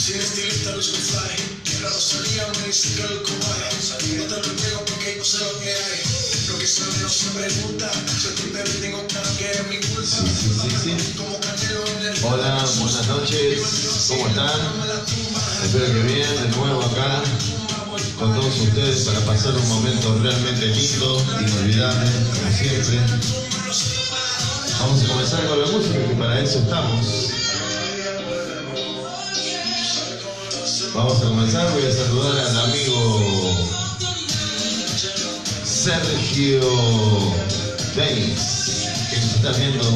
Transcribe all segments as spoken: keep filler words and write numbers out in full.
Sin estilista luzco fly, la Rosalía me dice que el cobaye. No te lo niego porque yo sé lo que hay. Lo que sabe no se pregunta. Si estoy débil tengo claro que es mi culpa. Sí, sí, sí, sí. Como Canelo en el... Hola, buenas noches. ¿Cómo están? Espero que bien, de nuevo acá con todos ustedes para pasar un momento realmente lindo, inolvidable, como siempre. Vamos a comenzar con la música, que para eso estamos. Vamos a comenzar, voy a saludar al amigo Sergio Denis, que nos está viendo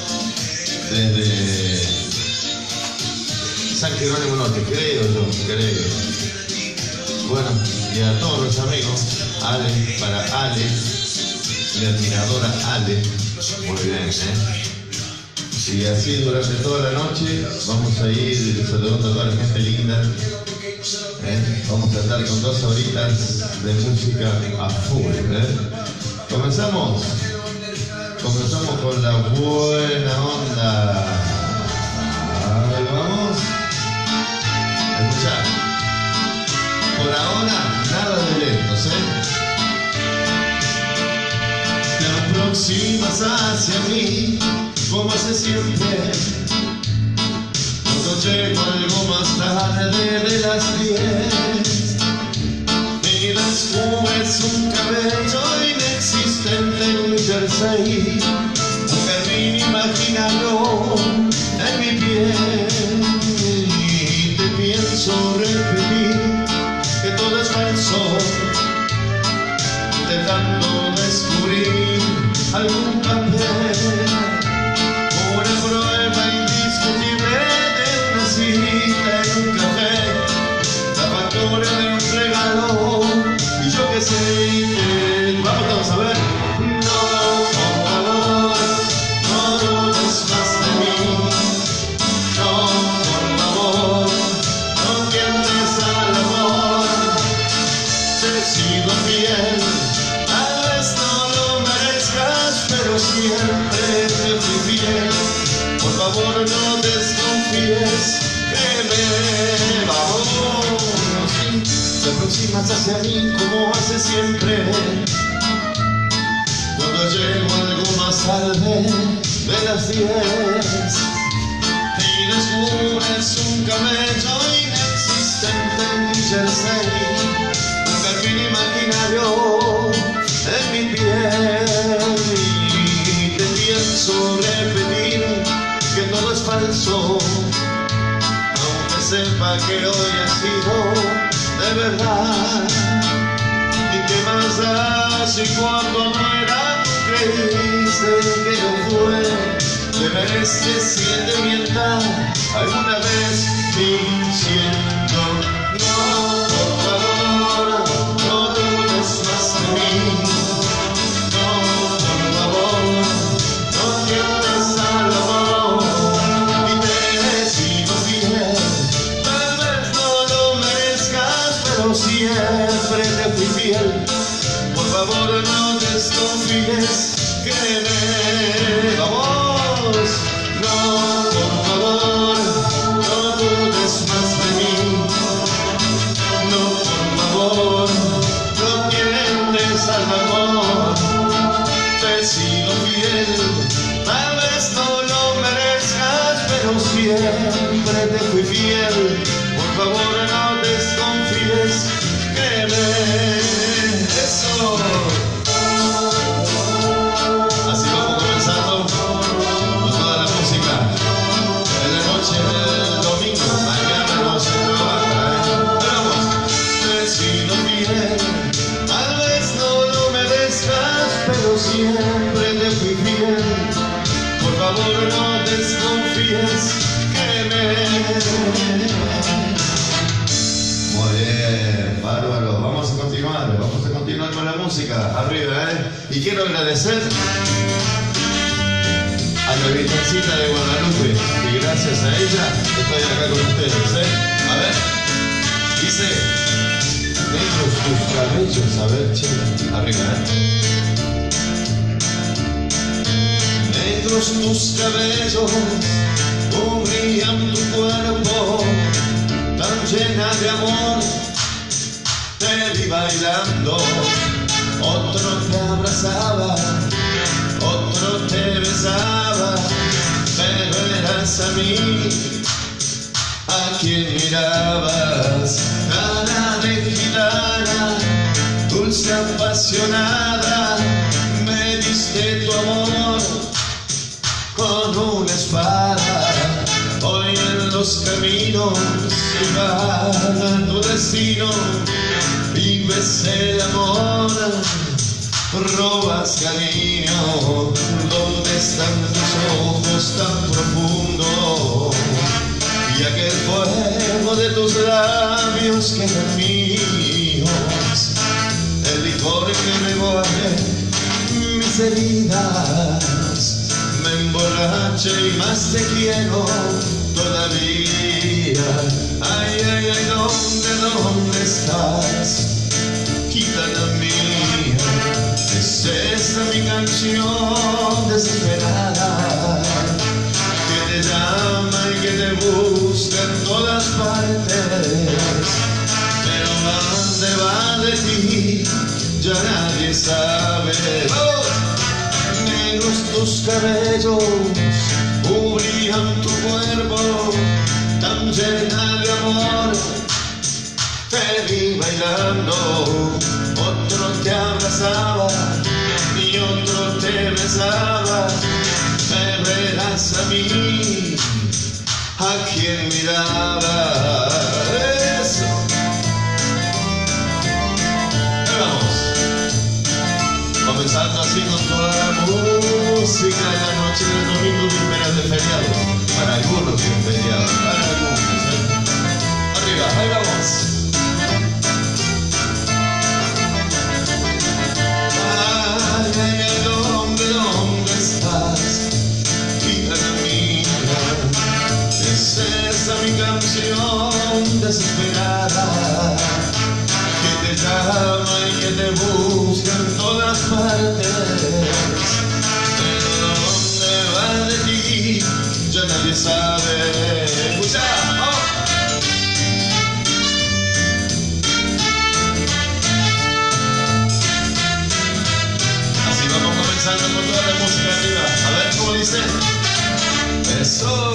desde San Jerónimo Norte, creo yo, creo. Bueno, y a todos los amigos, Ale, para Ale, mi admiradora Ale, muy bien, ¿eh? Y así durante toda la noche vamos a ir saludando a toda la gente linda, ¿eh? Vamos a estar con dos horitas de música a full, ¿eh? Comenzamos, comenzamos con la buena onda. Ahí vamos. Escuchá. Por ahora, nada de lentos, ¿eh? Te aproximas hacia mí, como hace siempre. Cuando llego algo más tarde de las diez, miras como es un cabello inexistente en mi jersey, un jardín imaginario en mi piel, y te pienso repetir que todo es falso, intentando descubrir algún papel, una prueba indiscutible de una cita en un café, la factura de un regalo, y yo que sé, vamos, vamos a ver. No, por favor, no dudes más de mí, no, por favor, no tiendes al amor. Te sigo fiel, tal vez no lo merezcas, pero siempre te fui fiel. Por favor no desconfíes que me vamos. Te aproximas hacia mí como hace siempre. Cuando llego algo más tarde de las diez, y descubres un camello inexistente en mi jersey, imaginario en mi piel, y te pienso repetir que todo es falso, aunque sepa que hoy ha sido de verdad. ¿Y qué más da si cuando no era tú creíste que no fue? ¿Te mereces si él te mienta alguna vez fingiendo? No, por favor, no dudes más de mí, no, por favor, no tiendas al amor, y te sigo fiel, tal vez no lo merezcas, pero siempre te fui fiel. Por favor no desconfíes que me vamos. No, por favor, no dudes más de mí, no, por favor, no tiendes al amor. Te sigo fiel, tal vez no lo merezcas, pero siempre te fui fiel. Por favor no desconfíes que me... Eso. Así vamos comenzando con toda la música en la noche del domingo. Mañana no se trabaja, ¿eh? Vamos. Te sigo fiel, tal vez no lo merezcas, pero siempre te fui fiel. Por favor no desconfíes que me... Muy bien, bárbaro. Vamos a continuar, vamos a continuar con la música arriba, ¿eh? Y quiero agradecer a la Virgencita de Guadalupe, y gracias a ella estoy acá con ustedes, ¿eh? A ver, dice: negros tus cabellos, a ver, che, arriba, ¿eh? Negros tus cabellos cubrían tu cuerpo, tan llena de amor, te vi bailando. Otro te abrazaba, otro te besaba, pero eras a mí a quien mirabas. Cara de gitana, dulce apasionada, me diste tu amor con una espada. Hoy en los caminos iba tu destino, vives el amor, robas cariño. ¿Dónde están tus ojos tan profundos? Y aquel fuego de tus labios que eran míos, el licor que revuelve mis heridas, me emborracha y más te quiero todavía. Ay, ay, ay, ¿dónde, dónde estás? Gitana mía, es esta mi canción desesperada, que te llama y que te busca en todas partes, pero dónde va de ti ya nadie sabe. ¡Vamos! Negros tus cabellos cubrían tu cuerpo, tan llena de amor, te vi bailando. Otro te abrazaba y otro te besaba, pero eras a mí a quien miraba. Eso. Ahí vamos. Comenzando así con toda la música en la noche del domingo, vísperas de feriado. Para algunos es feriado, para algunos, ¿eh? Arriba, ahí vamos. Ay, ay, ay, ¿dónde, dónde estás? Gitana mía, es esa mi canción desesperada, que te llama y que te busca en todas partes, pero dónde va de ti ya nadie sabe. Escucha, ¡oh! Así vamos comenzando con toda la música arriba. A ver cómo dice. Eso.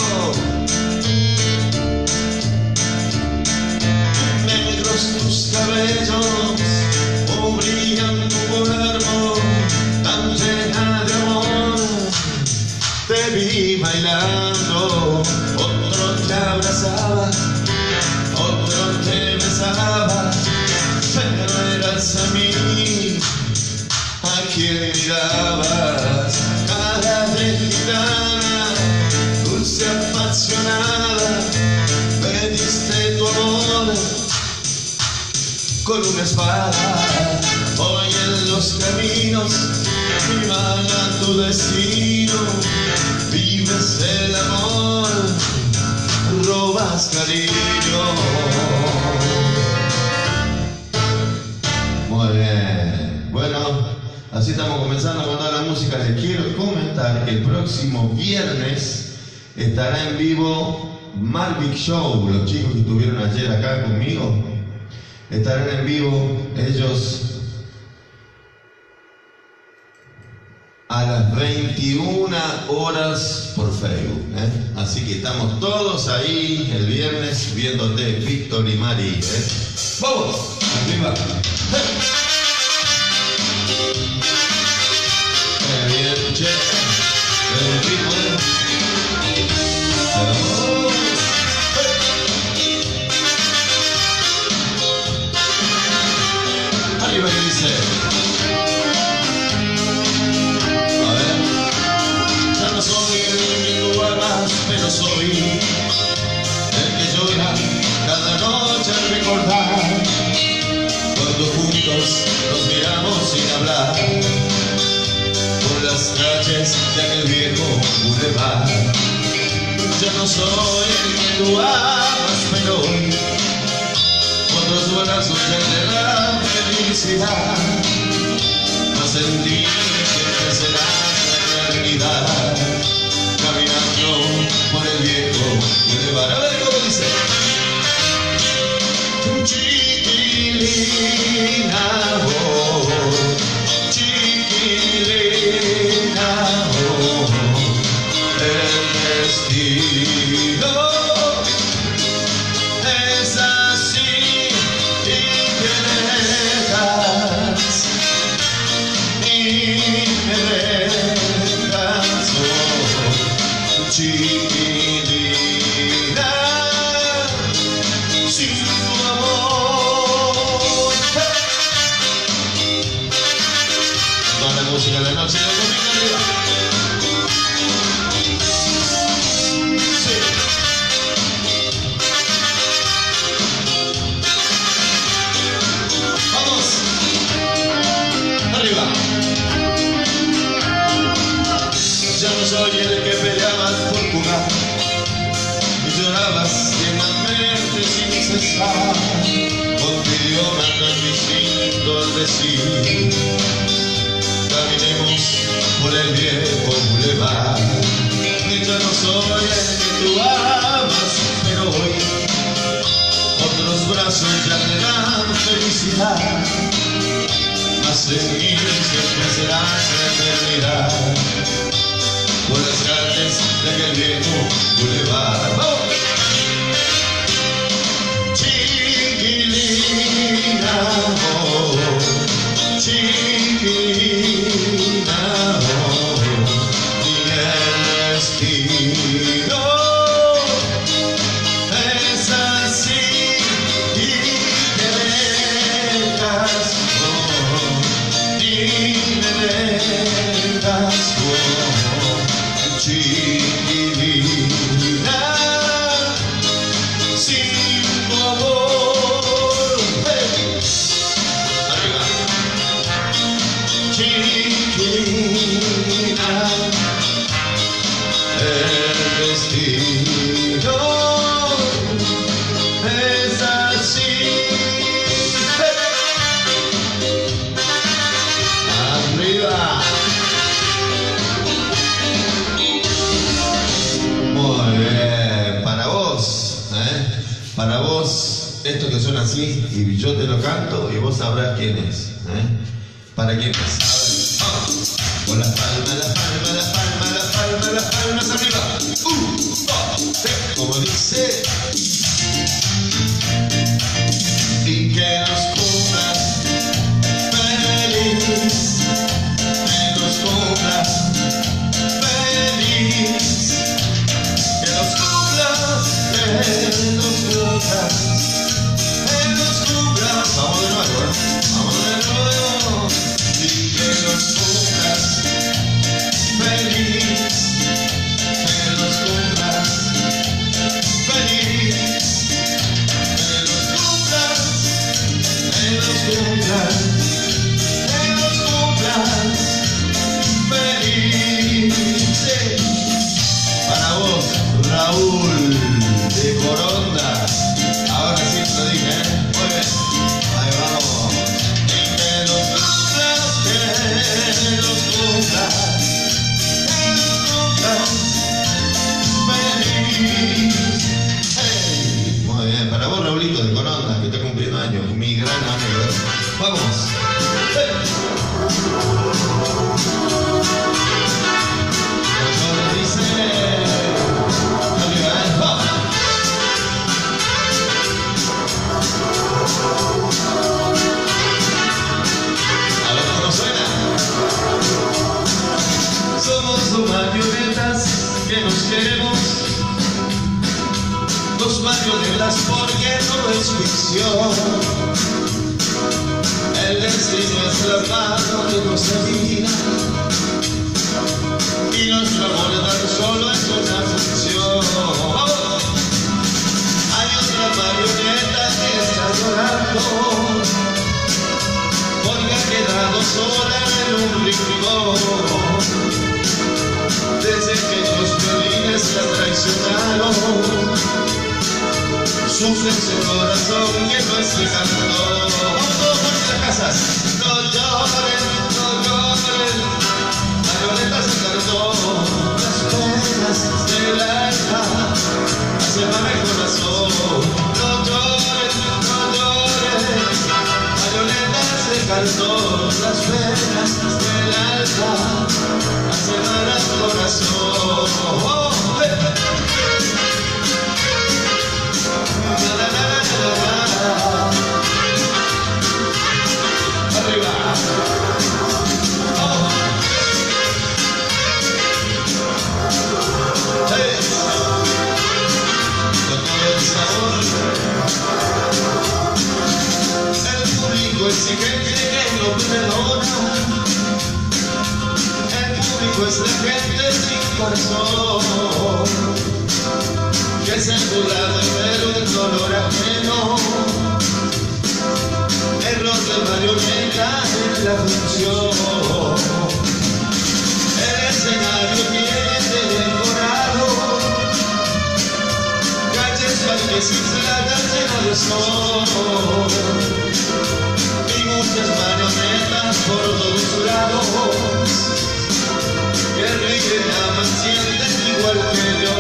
Negros tus cabellos cubrían tu cuerpo, tan llena de amor, te vi bailando. Otro te abrazaba, otro te besaba, pero eras a mí a quien mirabas. Cara de gitana, dulce apasionada, me diste tu amor con una espada. Hoy en los caminos iban a tu destino, vives el amor, robas cariño. Muy bien, bueno, así estamos comenzando con toda la música. Les quiero comentar que el próximo viernes estará en vivo Malvic Show. Los chicos que estuvieron ayer acá conmigo estarán en vivo, ellos a las veintiuna horas por Facebook, ¿eh? Así que estamos todos ahí el viernes viéndote, Víctor y Mari, ¿eh? ¡Vamos! ¡Arriba! ¡Qué bien, che! ¡Qué ritmo! Arriba que dice. A ver. Ya no soy el que tú amas, pero soy el que llora cada noche al recordar cuando juntos nos miramos sin hablar por las calles de aquel viejo boulevard. Ya no soy el que tú amas, pero hoy otros brazos ya te dan felicidad, mas en ti siempre será la eternidad, caminando por el viejo boulevard. A ver cómo dice. Chiquilina, oh, chiquilina, oh, el destino es así y te dejas, y me dejas, oh, chiquilina, sin tu amor. Toda la música de la noche, la música arriba. Sí. Vamos. Arriba. Ya no soy el que peleabas por jugar y llorabas tiernamente sin cesar. Contigo me tan distinto al decir: caminemos por el viejo bulevar. Y yo no soy el que tú amas, pero hoy otros brazos ya te dan felicidad. Más en mí siempre serás la eternidad, por las calles de aquel viejo bulevar. ¡Oh! Chiquilina, oh, chiquilina, oh, y el destino es así y te dejas, oh, y me dejas, oh, chiquilina, sin tu amor. Hey. Arriba. Chiquilina, el destino es así. Hey. Arriba. Muy bien, para vos, ¿eh? Para vos, esto que suena así, y yo te lo canto y vos sabrás quién es, ¿eh? ¿Para quién es? A ver, vamos. Con las palmas, las palmas, las palmas, las palmas, las palmas arriba. Un, dos, tres, como dice. Y que nos cumplas feliz, que nos cumplas feliz. Que nos cumplas, que nos cumplas, que nos cumplas. Vamos de nuevo, ¿eh? Vamos de nuevo. Y que nos cumplas feliz, que nos cumplas feliz, que nos cumplas, que nos cumplas, que nos cumplas feliz. Sí. Para vos, Raúl de Coronda. Ahora sí te lo dije, ¿eh? Muy bien. Ahí vamos. Y que nos cumplas, que nos cumplas, que nos cumplas feliz. Hey. Muy bien. Para vos, Raulito de Coronda, que está cumpliendo años, mi gran amigo. Vamos. Hey. Dice, arriba, ¿eh? ¡Vamos! A ver cómo suena. Somos dos marionetas que nos queremos, dos marionetas porque todo es ficción. El destino es la mano de nuestra vida y nuestro amor tan solo es una función. Hay otra marioneta que está llorando porque ha quedado sola en un rincón. Desde que los violines la traicionaron, sufre ese corazón que no es lejano. Vamos todos por las casas. No lloren, no lloren, marionetas se cantó. Las penas del alma hacen mal el corazón. No lloren, no lloren. corazón, las penas del alma aceleran el corazón. Oh, eh. La, la, la, la, la, la. Arriba. Oh. Hey. Con todo el sabor. El público exigente que no perdona. El público es la gente sin corazón, que se burla de ver el dolor ajeno. Error de marioneta en la función. El escenario tiene decorado calles marquesinas llenas de sol y muchas marionetas por todos lados que ríen, aman, sienten igual que yo.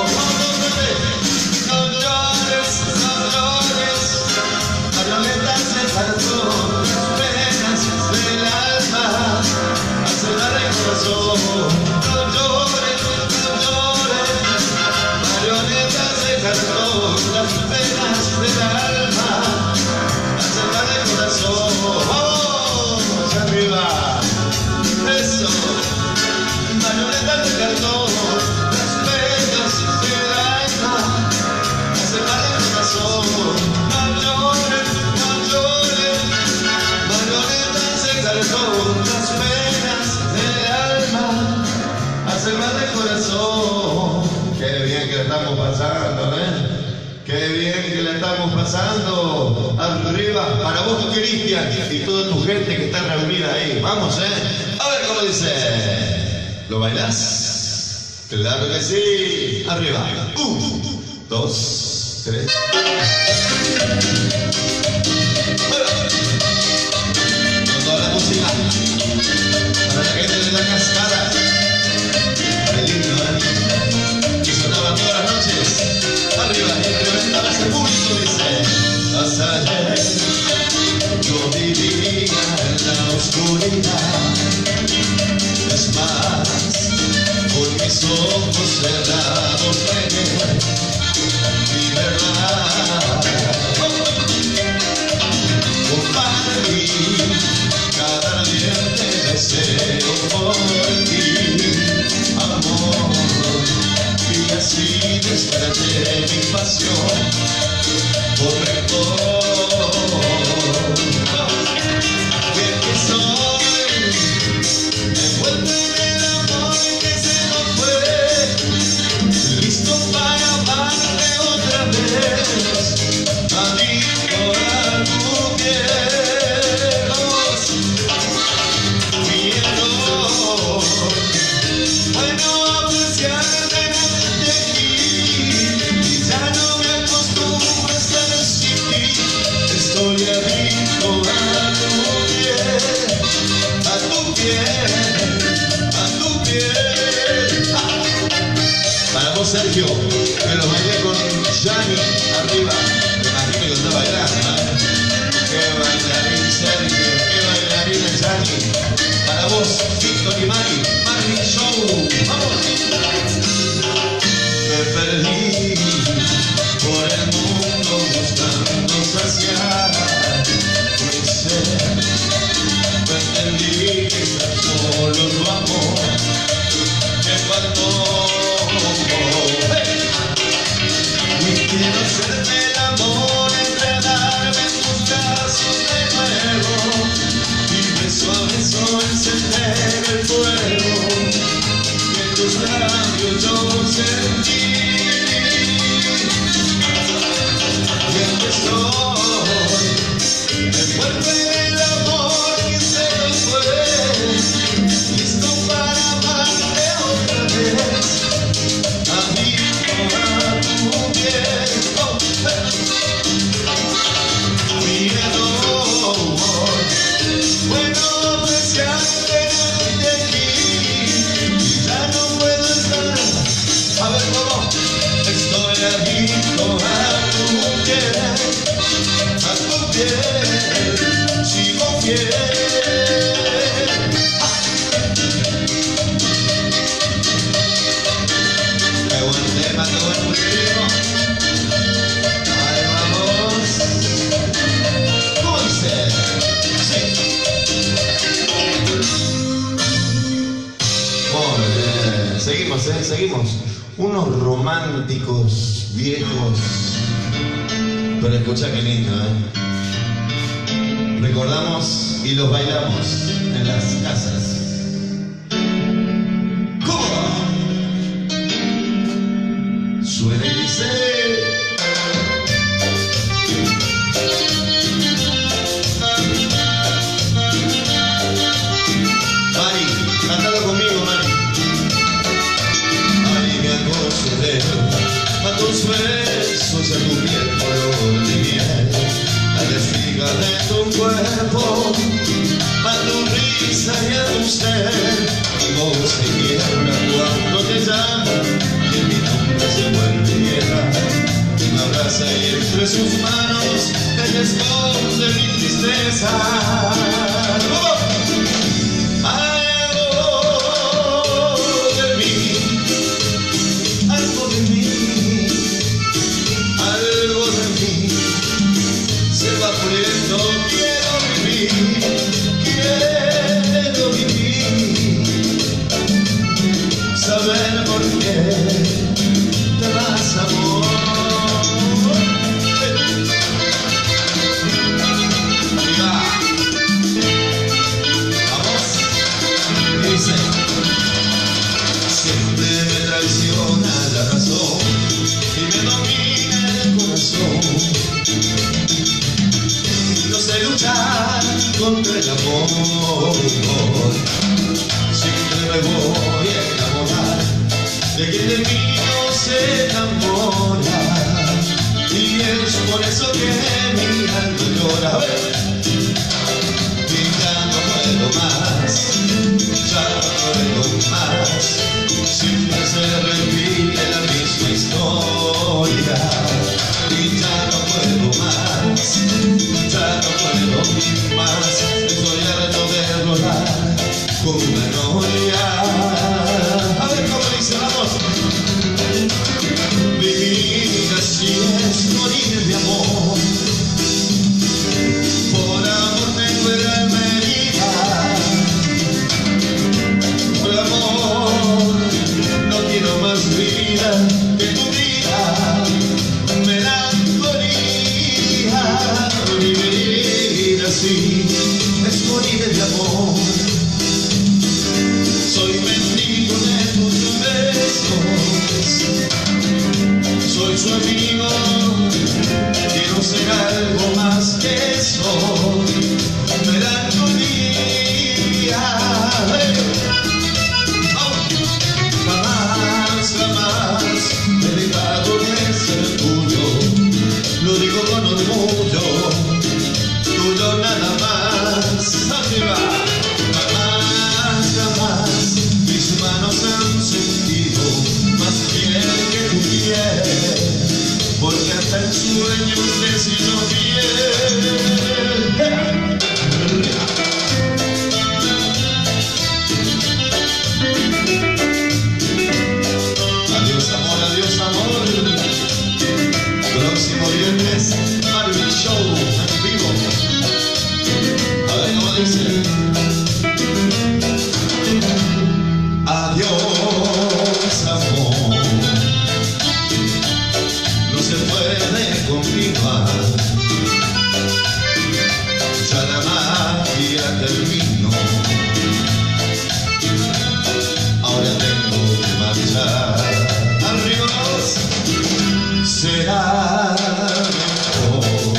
No llores, no llores, marionetas de cartón, las penas del alma aceleran el corazón. No llores, no llores, marionetas de cartón, las penas del alma aceleran el corazón. ¡Vamos arriba! ¡Eso! Marionetas de cartón, las penas del alma aceleran el corazón. No llores, no llores, marionetas de cartón, las penas del alma aceleran el corazón. Qué bien que le estamos pasando, ¿eh? Qué bien que le estamos pasando. Arriba, para vos, Cristian, y toda tu gente que está reunida ahí. Vamos, ¿eh? A ver cómo dice. ¿Lo bailás? Claro que sí. Arriba. Un, dos, tres. Con toda la música. Para la gente de la cascada. Qué lindo, ¿eh? Y sonaba todas las noches. Arriba, y reventaba ese público, dice. Hasta ayer yo vivía en la oscuridad. Es más, con mis ojos cerrados pegué mi verdad. Compartí cada ardiente deseo por ti, amor, y así desperté mi pasión por rencor. Bien que soy, envuelto en el amor que se nos fue, listo para amarte otra vez, adicto a tu piel. Miedo, bueno, apreciarte de aquí, y ya no me acostumbro a estar sin ti. Estoy adicto a tu piel, a tu piel, a tu piel. Ah. Para vos, Sergio, que lo bailé con Gianni arriba. Me imagino que está bailando, ¿eh? Qué bailarín, Sergio, qué bailarín el Gianni. Para vos, Víctor y Mari, Mari Show. ¡Vamos! Me perdí por el mundo buscando saciar mi ser. No entendí que tan solo tu amor me faltó. ¡Hey! Y quiero hacerte el amor, enredarme en tus brazos de nuevo, y beso a beso encender el fuego que en tus labios yo sentí. Y aquí estoy, envuelto en el amor que se nos fue, listo para amarte otra vez, adicto a tu piel. Oh, hey. Miedo, bueno, apreciarte de aquí, y ya no puedo estar. A ver cómo. Estoy adicto a tu piel, a tu piel, sigo fiel. seguimos. Unos románticos viejos. Pero escucha qué lindo, ¿eh? Recordamos y los bailamos en las casas. ¿Cómo? Suena y dice... Mari, cántalo conmigo, Mari. Mari, me acostumbré a tus besos, a tu piel color de miel, a la espiga de tu cuerpo, a tu risa y a tu ser. Mi voz se quiebra cuando te llamo y mi nombre se vuelve hiela. Me abraza y entre sus manos ella esconde mi tristeza. ¡Vamos! Saber por qué te vas, amor. Vamos. Dice: siempre me traiciona la razón y me domina el corazón. No sé luchar contra el amor. Siempre me voy a enamorar de quien de mí no se enamora, y es por eso que mi alma llora. A ver. Y ya no puedo más, ya no puedo más, siempre se repite la misma historia. Y ya no puedo más, ya no puedo más, estoy harto de rodar con una novia. A ver cómo dice, vamos. Vivir así es morir de amor. Por amor tengo el alma herida. Por amor no quiero más vida que tu vida. Melancolía. Vivir así es morir de amor. Soy mendigo de tus besos, soy su amigo, quiero ser algo más que eso. Melancolía, jamás, jamás he dejado de ser tuyo, lo digo con orgullo, tuyo nada más. Arriba. Mis manos han sentido más piel que tu piel, porque hasta el sueño te sido fiel. Adiós amor, adiós amor. Próximo viernes, Marvin Show en vivo. A ver cómo dice. Adiós, amor, no se puede continuar, ya la magia terminó, ahora tengo que marchar. Arriba, será mejor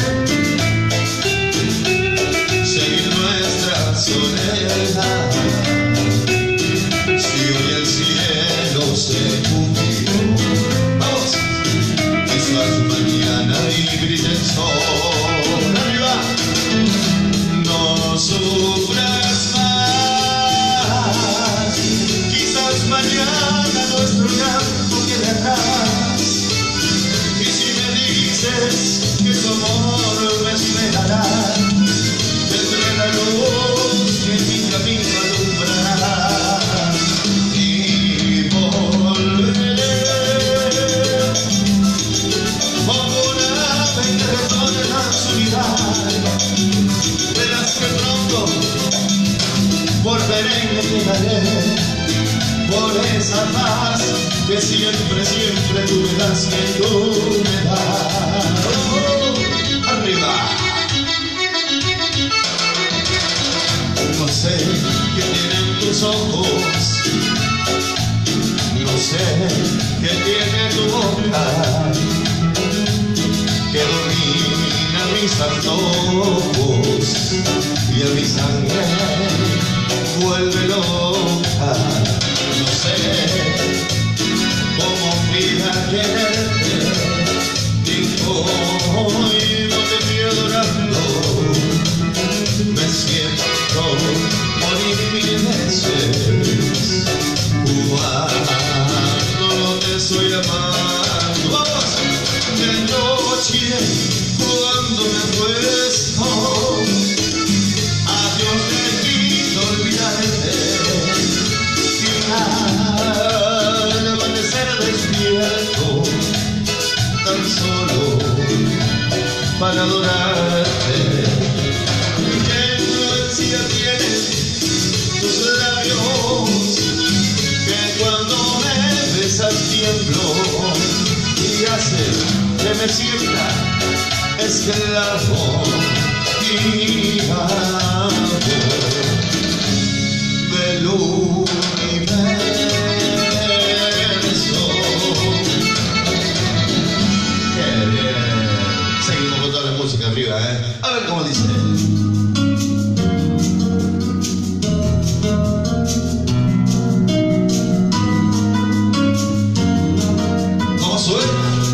seguir nuestra soledad. Si hoy el cielo se cumplió, vamos, quizás mañana y brille el sol. Arriba, no sufras más, quizás mañana nuestro llanto quede atrás. Y si me dices que tu amor me esperará, tendré la luz que mi camino alumbrará. Verás que pronto volveré y me quedaré por esa paz que siempre, siempre tú me das, que tú me das. Oh, arriba. No sé qué tienen tus ojos, no sé qué tiene tu boca, que domina mis antojos y a mi sangre vuelve loca. No sé cómo fui a quererte y cómo te fui adorando. Me siento morir mil veces cuando no te estoy amando. ¡Vamos! De noche cuando me acuesto, a Dios le pido olvidarte, y al amanecer despierto tan solo para adorarte. Qué influencia tienen tus labios, que cuando me besas tiemblo y hace que me sienta esclavo y amo del universo. Qué bien. Seguimos con toda la música arriba, ¿eh? A ver cómo dice. ¿Cómo suena?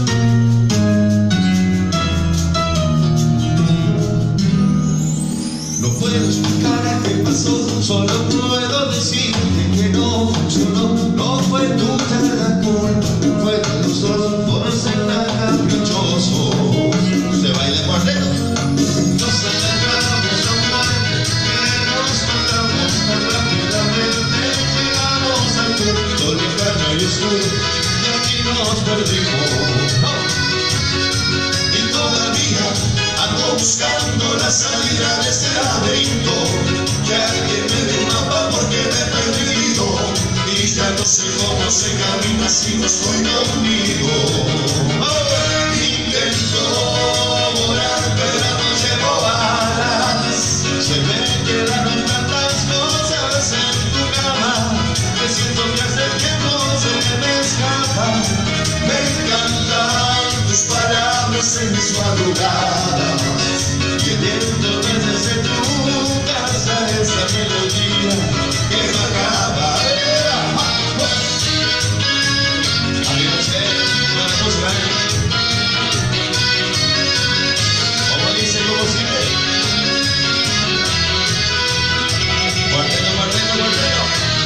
No puedo explicar qué pasó, solo puedo decirte que no funcionó. No fue tuya la culpa, fue de los dos por ser tan caprichosos. Se baila cuarteto. Nos acercamos a un mar que nos matamos tan rápidamente. Llegamos al sur, solitario y oscuro, y aquí nos perdimos. Oh. Y todavía ando buscando la salida de este laberinto. Que alguien me dé un mapa porque me he perdido, y ya no sé cómo se camina si no estoy conmigo. Oh, intento volar pero no llevo alas. Se me quedaron tantas cosas en tu cama que siento que hace tiempo se me escapa. Me encantan tus palabras en mis madrugadas, y el viento desde tu casa esa melodía que me acaba. Amigos, que buena música. Como dice, como sigue. Cuarteto, cuarteto, cuarteto.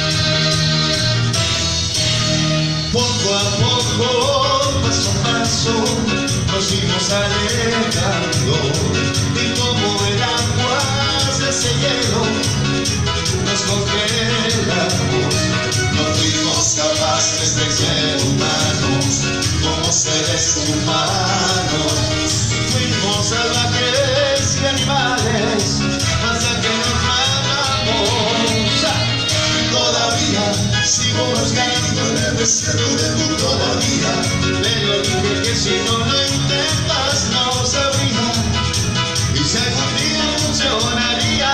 Poco a poco, paso a paso, nos fuimos alejando, y como el agua de ese hielo nos congelamos. No fuimos capaces de ser humanos como seres humanos. Fuimos salvajes y animales hasta que nos matamos. Y todavía sigo buscando en el desierto de tu todavía. Pero dije que si no lo intentas no sabría, y si algún día funcionaría.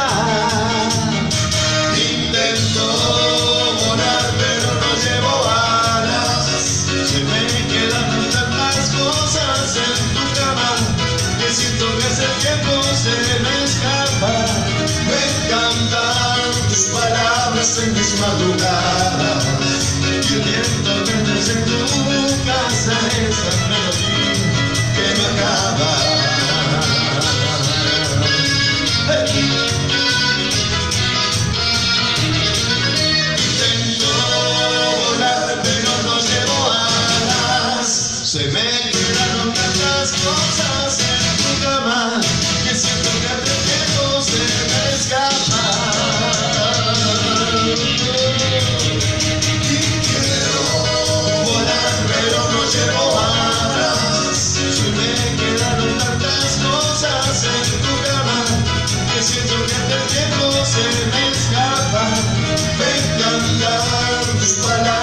Intento volar pero no llevo alas. Se me quedan tantas cosas en tu cama que siento que hace tiempo se me escapa. Me encantan tus palabras en mis madrugadas, y el viento desde tu casa esa melodía que me acaba. Hey. Intento volar pero no llevo alas. Se me quedaron tantas cosas en tu cama que siento que hace tiempo se me escapa. Y quiero volar pero no llevo alas. Se me quedaron tantas cosas en tu cama que siento que hace tiempo se me escapa. Me encantan tus palabras.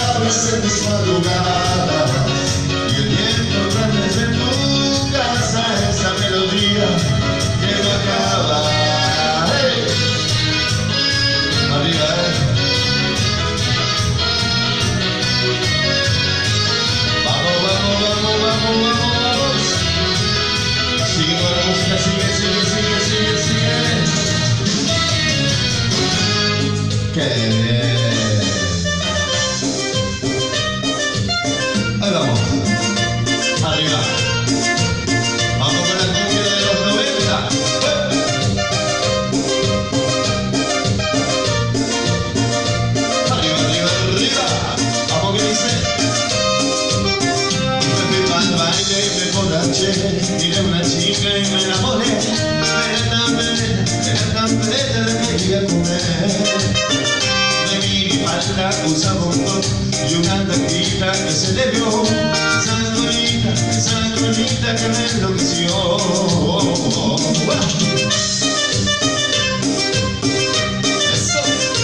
sigue, sigue, sigue, sigue, sigue. Qué bien. Ahí vamos. Arriba. Vamos con la cumbia de los noventa. Arriba, arriba, arriba. Vamos que dice. Me fui pa'l baile y me emborraché. Miré una chica y me enamoré. Era tan bella, era tan bella la que llegué a comer. De mi falda usaba un top y una tanguita que se le vio. Esa colita, esa colita que me enloqueció. Eso.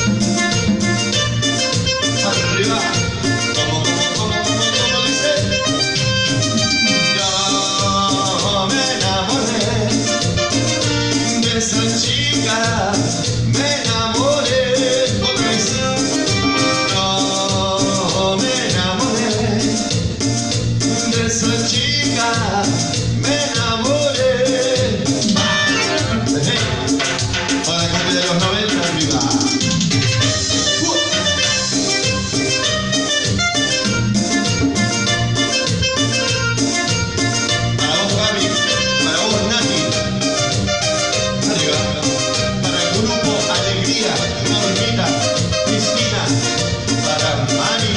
Arriba. Como, como, como, como, como dice. Yo me enamoré de esa chica. Me enamoré. ¿Cómo dice? Yo me enamoré de esa chica. Me enamoré. Hey. Ahora cambio de los noventa arriba. Uh. Para vos, Gaby. Para vos, Nati. Arriba. Para el grupo Alegría, Normita, Cristina. Para Mari.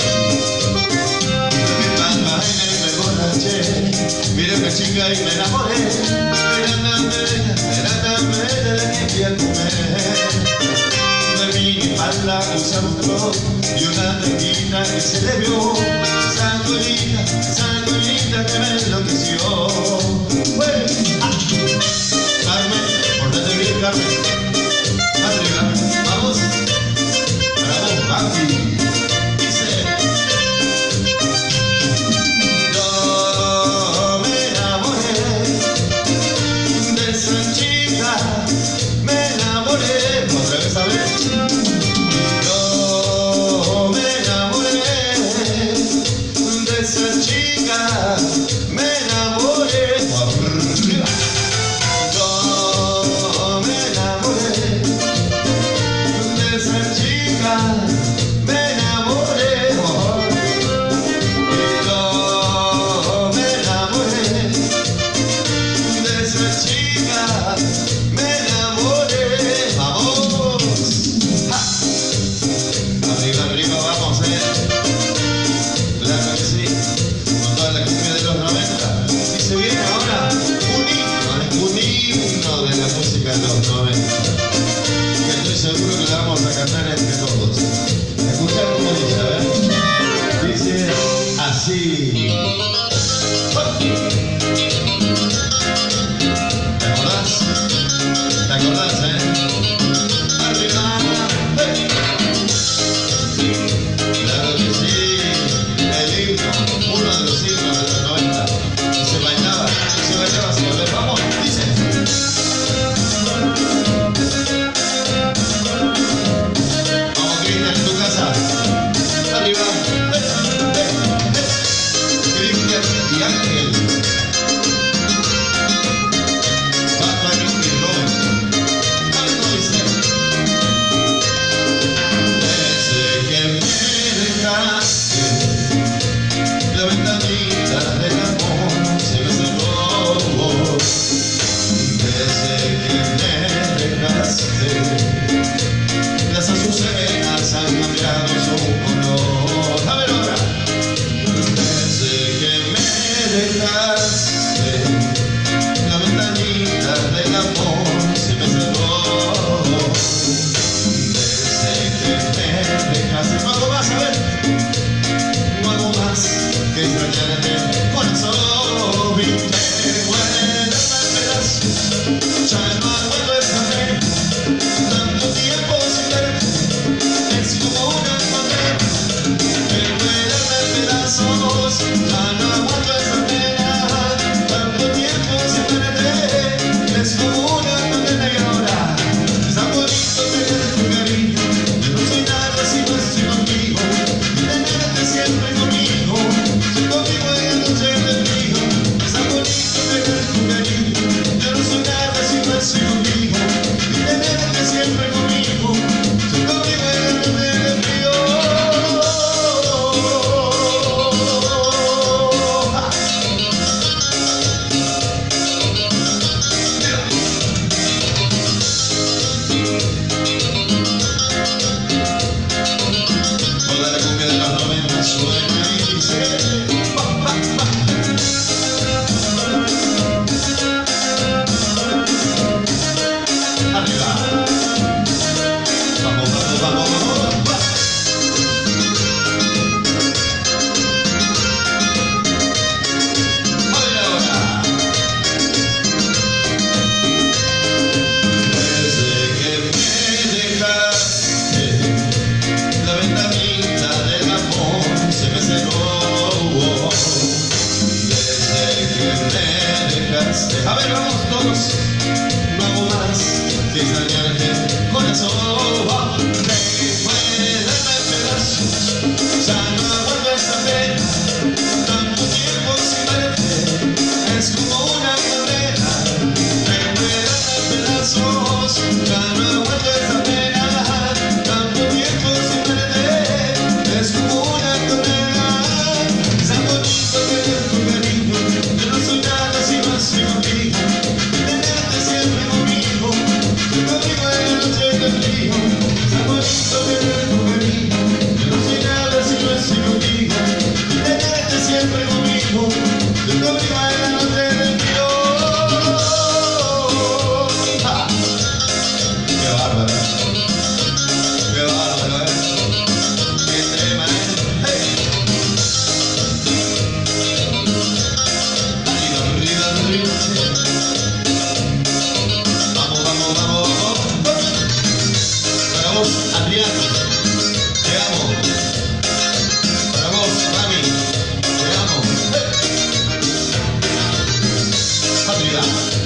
Me fui pa'l baile y me emborraché. Miré una chica y me enamoré. Era tan bella, era tan bella la que quería comer. De mi falda usaba un top y una tanguita que se le vio. Esa colita, esa colita que me enloqueció. ¡Bueno! ¡Ah! Carmen, pórtate bien, Carmen. Arriba, vamos. Bravo, Gaby. Dice. Yo me enamoré de esa chica. Me enamoré. Otra vez, a ver. Yo me enamoré besos, no hago más que extrañarte, corazón. Después de darme pedazos, ya no aguanto esta pena. Tanto tiempo sin verte es como una condena. Después de darme pedazos, ya no aguanto esta pena. Tanto tiempo sin verte es como una condena. Tan bonito tener tu cariño, yo no soy nada si no estoy contigo. Tenerte siempre conmigo, yo conmigo en la noche del frío. Tan bonito tener tu cariño, yo no soy nada si no estoy contigo. Tenerte siempre conmigo, yo conmigo en la noche del frío. ¡Ah! ¡Qué bárbaro! ¡Qué bárbaro, eh! ¡Qué tema, eh! ¡Hey! Arriba, arriba, arriba. Vamos, vamos, vamos, vamos. Para vos, Adrián, te amo. Para vos, Rami, te amo. ¡Hey! Arriba.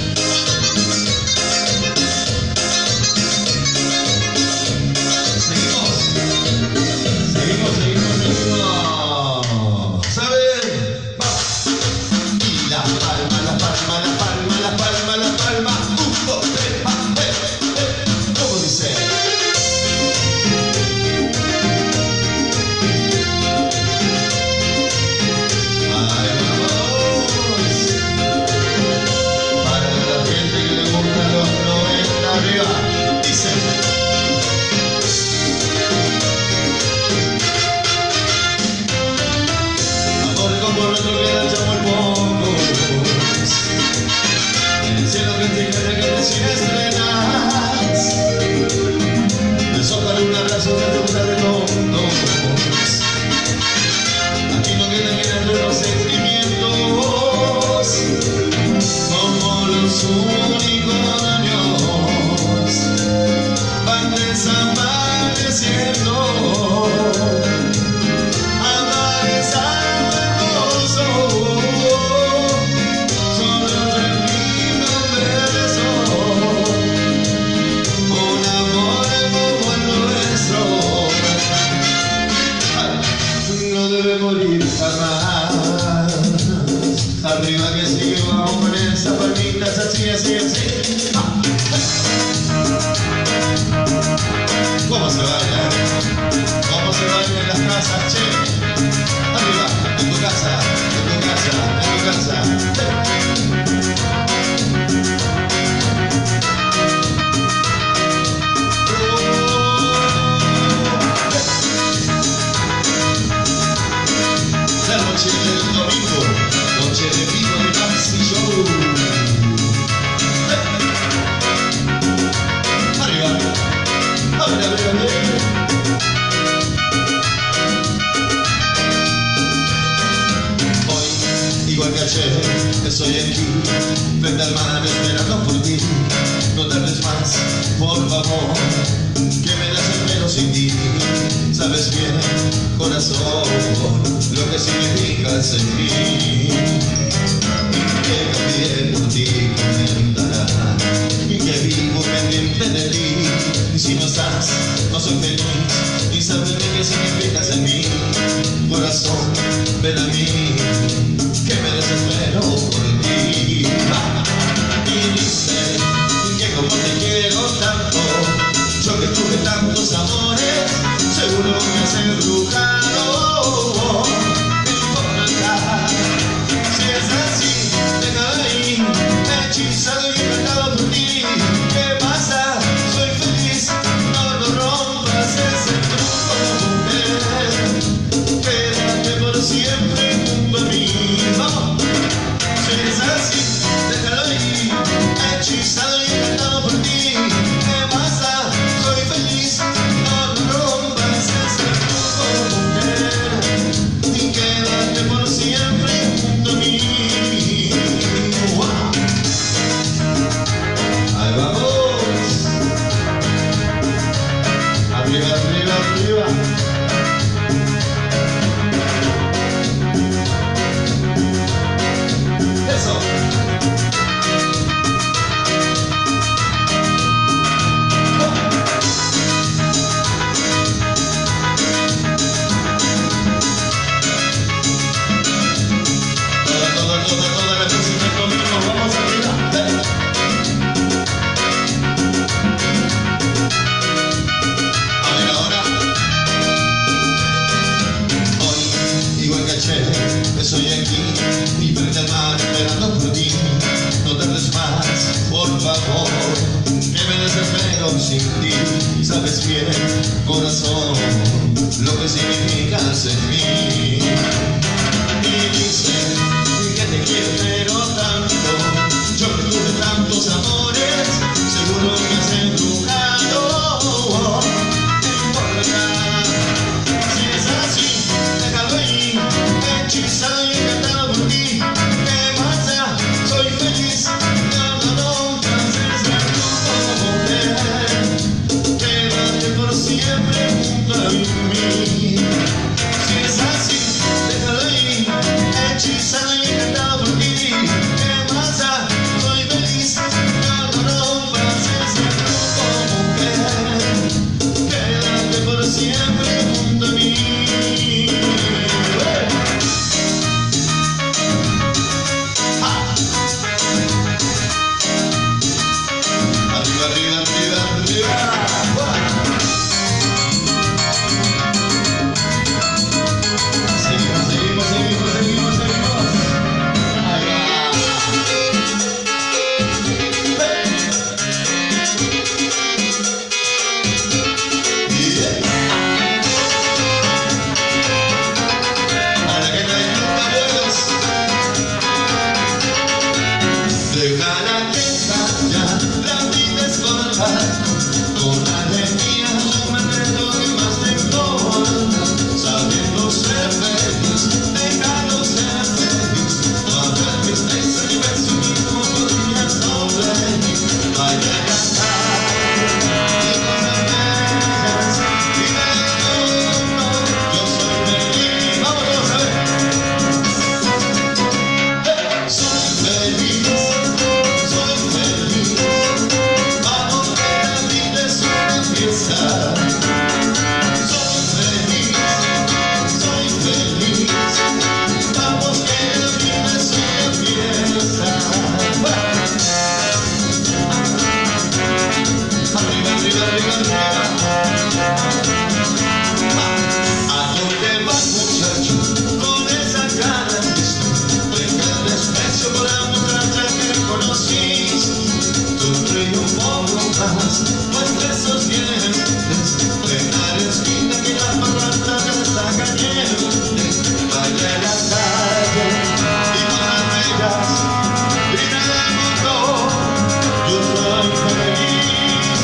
Seguimos. Seguimos, seguimos, seguimos. ¿Sabes? Vamos. Y la palma, la palma, la palma, la palma, la palma. Un, dos, tres, pa, hey, hey. ¿Cómo dice? Ay, vamos. Para la gente que le gusta los noventa arriba. Dice. Amor como nuestro queda ya muy pocos. En el cielo que te cae que te sin estrenas. Me sobra una razón que te gusta de tontos. Aquí no queda bien entre los sentimientos. Como los unicornios van desapareciendo. Amar es algo hermoso, solo termino un beso. Un amor como el nuestro no debe morir jamás. Arriba que sigue, vamos con esas palmitas así, así, así. Ah. ¿Cómo se baila? ¿Cómo se baila en las casas, che? Arriba, en tu casa, en tu casa, en tu casa. La noche del domingo, noche de vino de Maxi Show. Arriba, arriba, arriba, arriba. Hoy, igual que ayer, estoy aquí, frente al mar esperando por ti. No tardes más, por favor, que me desespero sin ti. Sabes bien, corazón, lo que significa el sentir. Que cambié por ti, comentará, y que vivo pendiente de ti. Y si no estás, no soy feliz, y sabes bien qué significas en mí. Corazón, ven a mí, que me desespero por ti. Y dice que como te quiero tanto, yo que tuve tantos amores, seguro me has embrujado. No importa, si es así, déjame ahí, hechizado y encantado por ti. ¿Qué pasa? Soy feliz, no lo rompas ese truco, mujer. Quédate por siempre junto a mí. Vamos. Si es así, déjalo ahí, hechizado y encantado por ti. ¿Qué pasa? Soy feliz, no lo rompas ese truco, mujer. que me desespero sin ti. Sabes bien, corazón, lo que significas en mí. Y dicen que te quiero tanto, yo que tuve tantos amores, seguro me has embrujado. No importa, si es así, déjalo ahí, hechizado y encantado por ti. ¿Qué más da? Soy feliz, no, no, no, entonces me como mujer, quédate por siempre junto a mí. Si es así, déjalo ahí, hechizado y encantado por ti. ¿Qué más da? Soy feliz, no, no, no, entonces me como mujer, quédate por siempre junto a mí. Arriba, arriba, arriba, arriba. Seguimos, seguimos, seguimos, seguimos, seguimos. Ahí va. Yeah. A la que no hay nunca vuelos, déjala que ya la vida es corta, con alegría yo me meto que más tengo, sabiendo ser feliz, déjalo ser feliz, no habrá tristeza ni pesimismo por días dobles, vaya a cantar y cosas bellas, y del mundo yo soy feliz. Vamos todos a ver. Soy feliz, soy feliz, vamos que la vida es una fiesta. Soy feliz, soy feliz, vamos que la vida es una fiesta. Arriba, arriba, arriba, arriba. ¿A dónde vas, muchacho, con esa cara triste? Deja el desprecio por la muchacha que conociste. Sonríe un poco más, muestra esos dientes. Deja la esquina que la parranda ya está caliente. Vaya a la calle y con las bellas grita al mundo, yo soy feliz.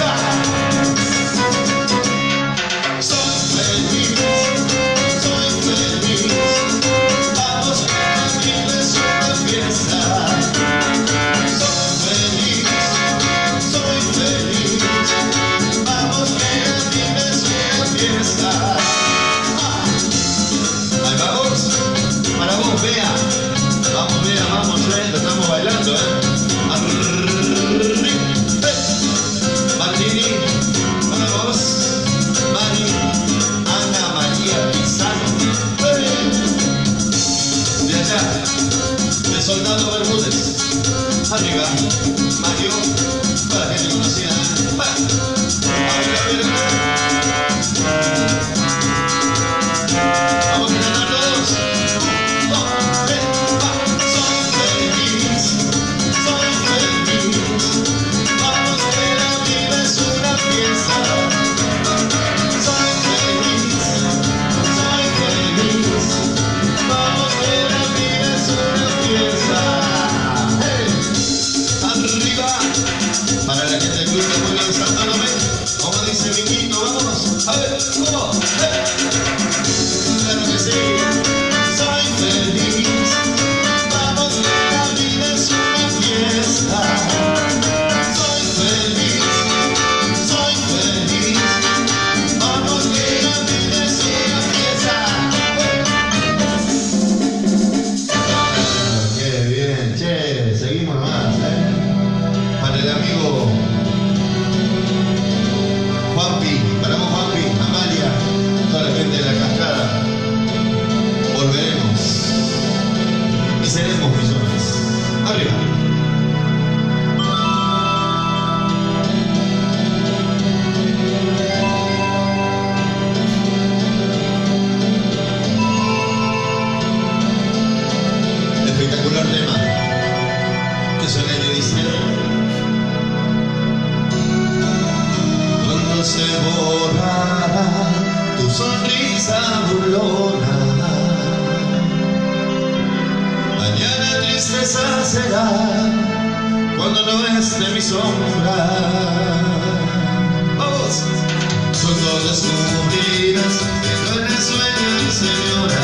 Soy feliz, soy feliz, vamos que la vida es una fiesta. Soy feliz, soy feliz, borrará tu sonrisa burlona. Mañana tristeza será cuando no esté mi sombra. Vamos. Cuando descubrirás que no eres sueño, señora,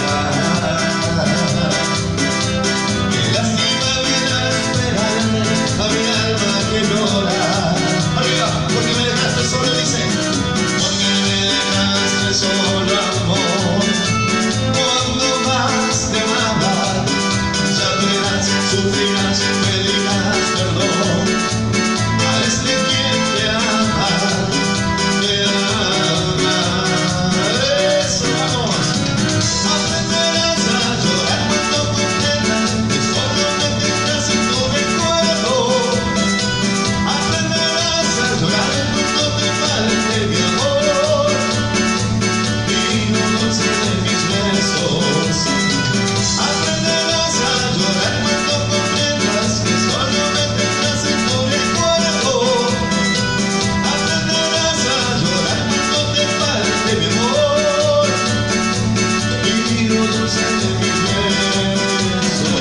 que lástima vida esperar a mi alma que llora. Arriba, porque me dejaste solo, dice, porque me dejaste solo, amor, cuando más te amaba. Ya verás, sufrirás, pedirás perdón a este quien te ama, te ama. Eso, vamos. Aprenderás a llorar cuando comprendas que solo me tendrás en tu recuerdo. Aprenderás a llorar cuando te falte mi amor y lo dulce de mis besos. Aprenderás a llorar cuando comprendas que solo me tendrás en tu recuerdo. Aprenderás a llorar cuando te falte mi amor y lo dulce de mis besos.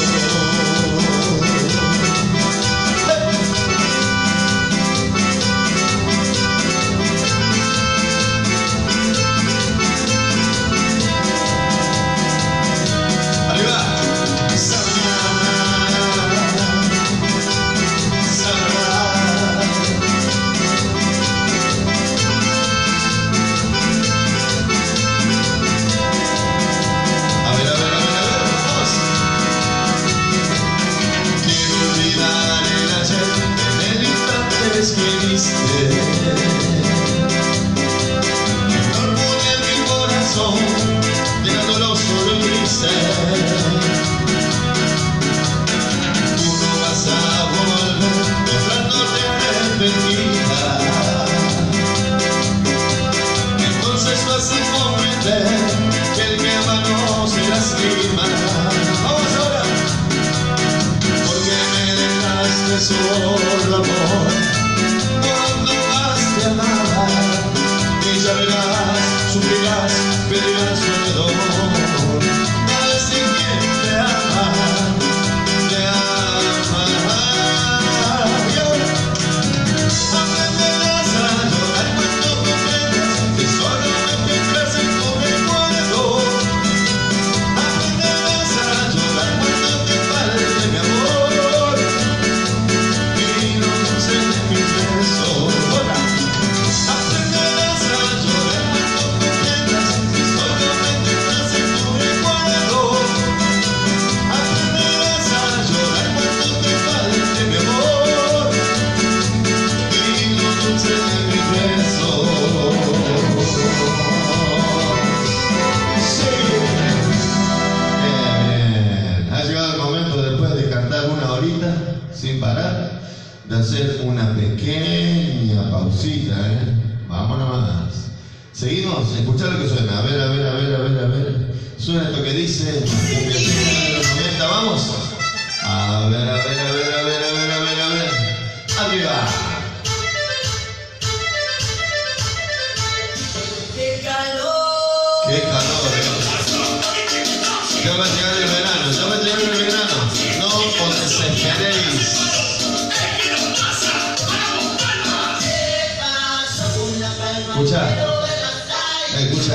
Arriba. A ver, a ver, a ver, a ver, vamos. Quiero olvidar el ayer en el instante que diste. No pone mi corazón, dejándolo solo y triste. Tú no vas a volver, mostrándote arrepentida. Entonces vas a comprender que el que ama no se lastima. Vamos ahora. Porque me dejaste solo, amor, cuando más te amaba. Y ya verás, sufrirás, pedirás perdón a ese quien te ama, te ama. Y ahora aprenderás a llorar cuando comprendas que solo me tendrás en tu recuerdo. Aprenderás a llorar cuando te falte mi amor y lo dulce de mis besos. Ahora aprenderás a llorar cuando comprendas que solo me tendrás en tu recuerdo. Aprenderás a llorar cuando te falte mi amor y lo dulce de mis besos. Sí. Bien. Ha llegado el momento, después de cantar una horita sin parar, de hacer una pequeña pausita, ¿eh? Vamos nomás. Seguimos, escuchá lo que suena. A ver, a ver, a ver, a ver, a ver. Suena esto que dice cumbia chilena de los noventa, vamos. A ver, a ver, a ver, a ver, a ver, a ver, a ver. Arriba. ¡Qué calor! Qué calor, ¿eh? Ya va a llegar el verano, ya va a llegar el verano. No os desesperéis. Escucha, escucha.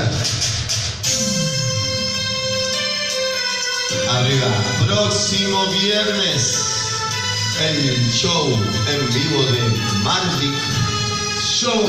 Arriba. Próximo viernes, el show en vivo de Marvic Show.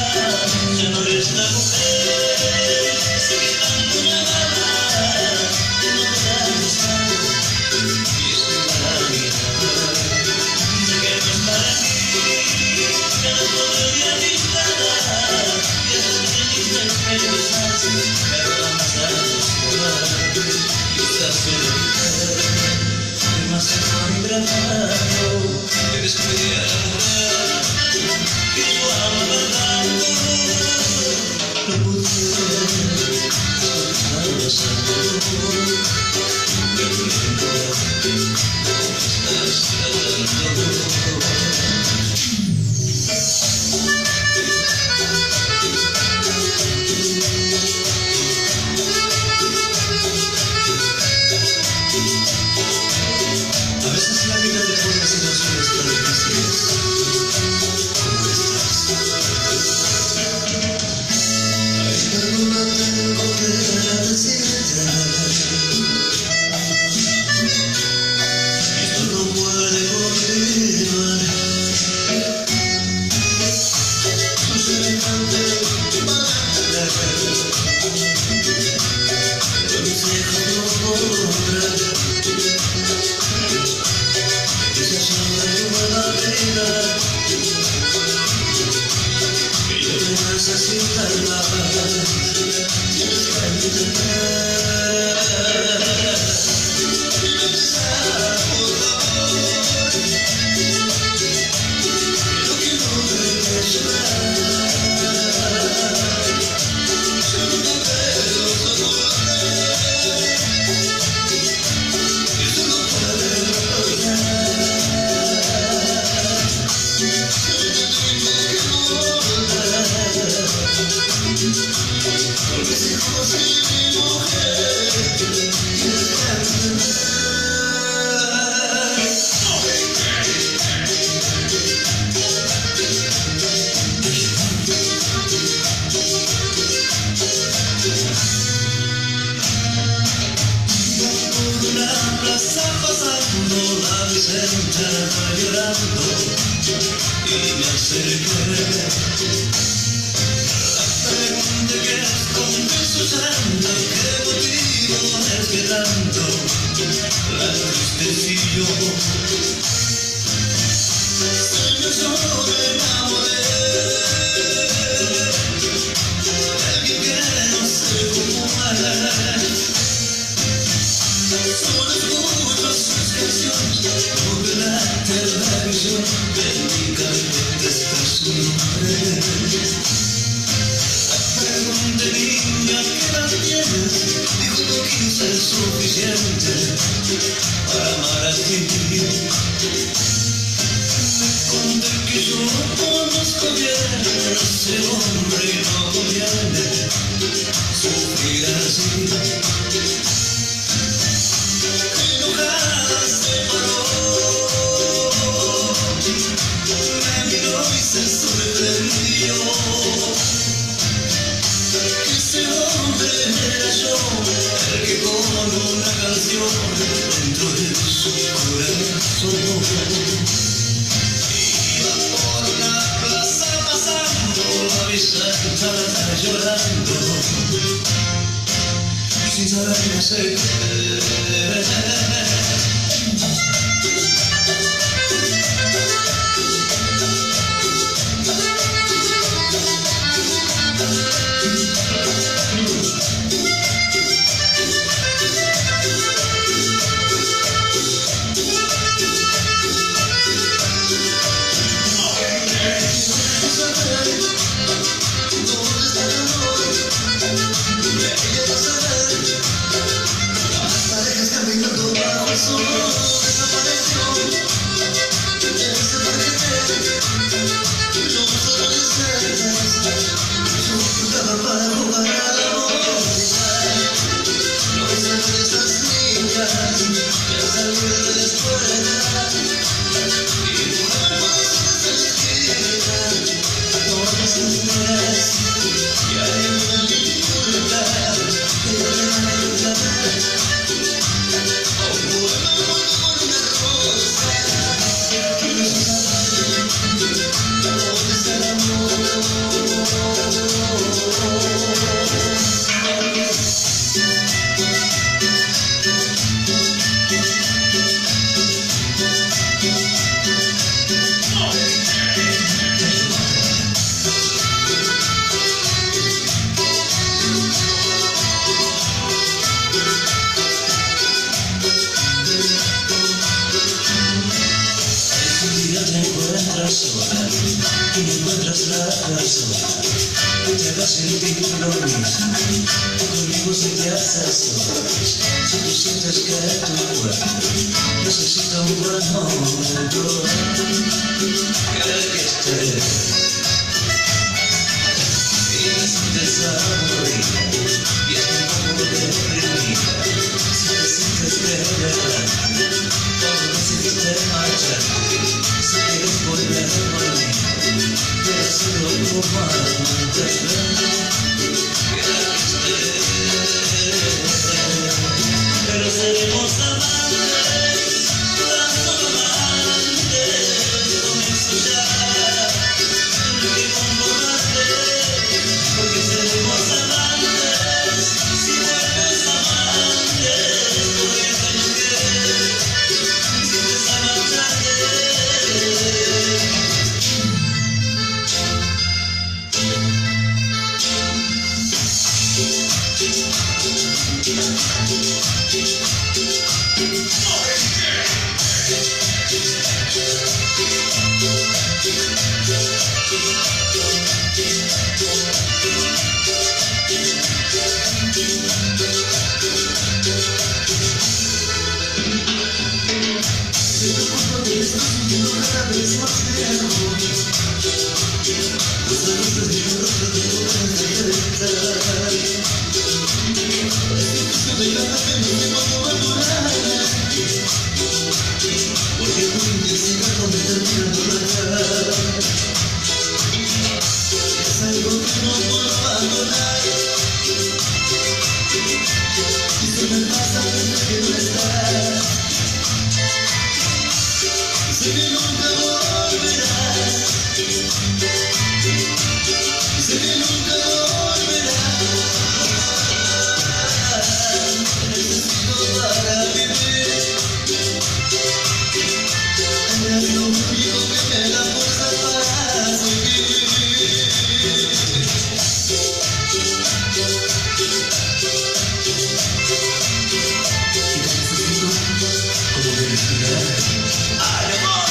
Ya no eres la mujer, sigue dando llamada. pero la masa quizás se demasiado hidratado y descubrí a la mujer que yo amaba tanto. No pude soltar los amores del tiempo que estás tratando. A veces la vida te pone situaciones tan difíciles como estas. Ay, perdona, tengo que decirte, esto no puede continuar. No soy elegante para entender, pero mis hijos no podrán. Que yo te necesito la paz, tienes que entender. Por favor, pero que no debes llorar. Yo nunca te lo soporté, y eso no puede lograr. Por mis hijos y mi mujer, tienes que entender. Por una plaza pasando, la Vicenta llorando, y me acerqué. Pregunté qué esconde su santo, qué motivo es que tanto la entristeció. Sueños sobre enamoré de alguien que no sé cómo amar. Solo escucho sus canciones por la televisión, en mi carpeta está su nombre. Pregunté, niña, ¿qué edad tienes? Dijo que quince es suficiente para amar a ti. Le conté que yo no conozco bien a ese hombre y no conviene sufrir así. Enojada se paró, me miró y se sorprendió. Ese hombre era yo, el que con una canción dentro de su corazón iba por una plaza pasando, la Vicenta llorando, sin saber qué hacer. Las parejas caminando sentir lo mismo, que conmigo se te hace solas. Si tú sientes que tu cuerpo necesita un buen momento, quiere que estés y sientes aburrida y es un poco deprimida. Si te sientes que de verdad todo decidiste marcharte, si quieres volver conmigo, quiero hacerlo como antes. Pero seremos amantes, tan solo amantes, comienzo ya el último combate, porque seremos amantes, si vuelves amantes, por eso yo quiero, si sientes a marcharte. Porque tu intensidad no me termina de lograr. Es algo que no puedo abandonar. Y se me pasa desde que no estás. Y sé que nunca volverás. Y sé que nunca volverás. Necesito para vivir. Es lo único que me da fuerza para seguir. Y te necesito como de respirar. ¡Ay, amor!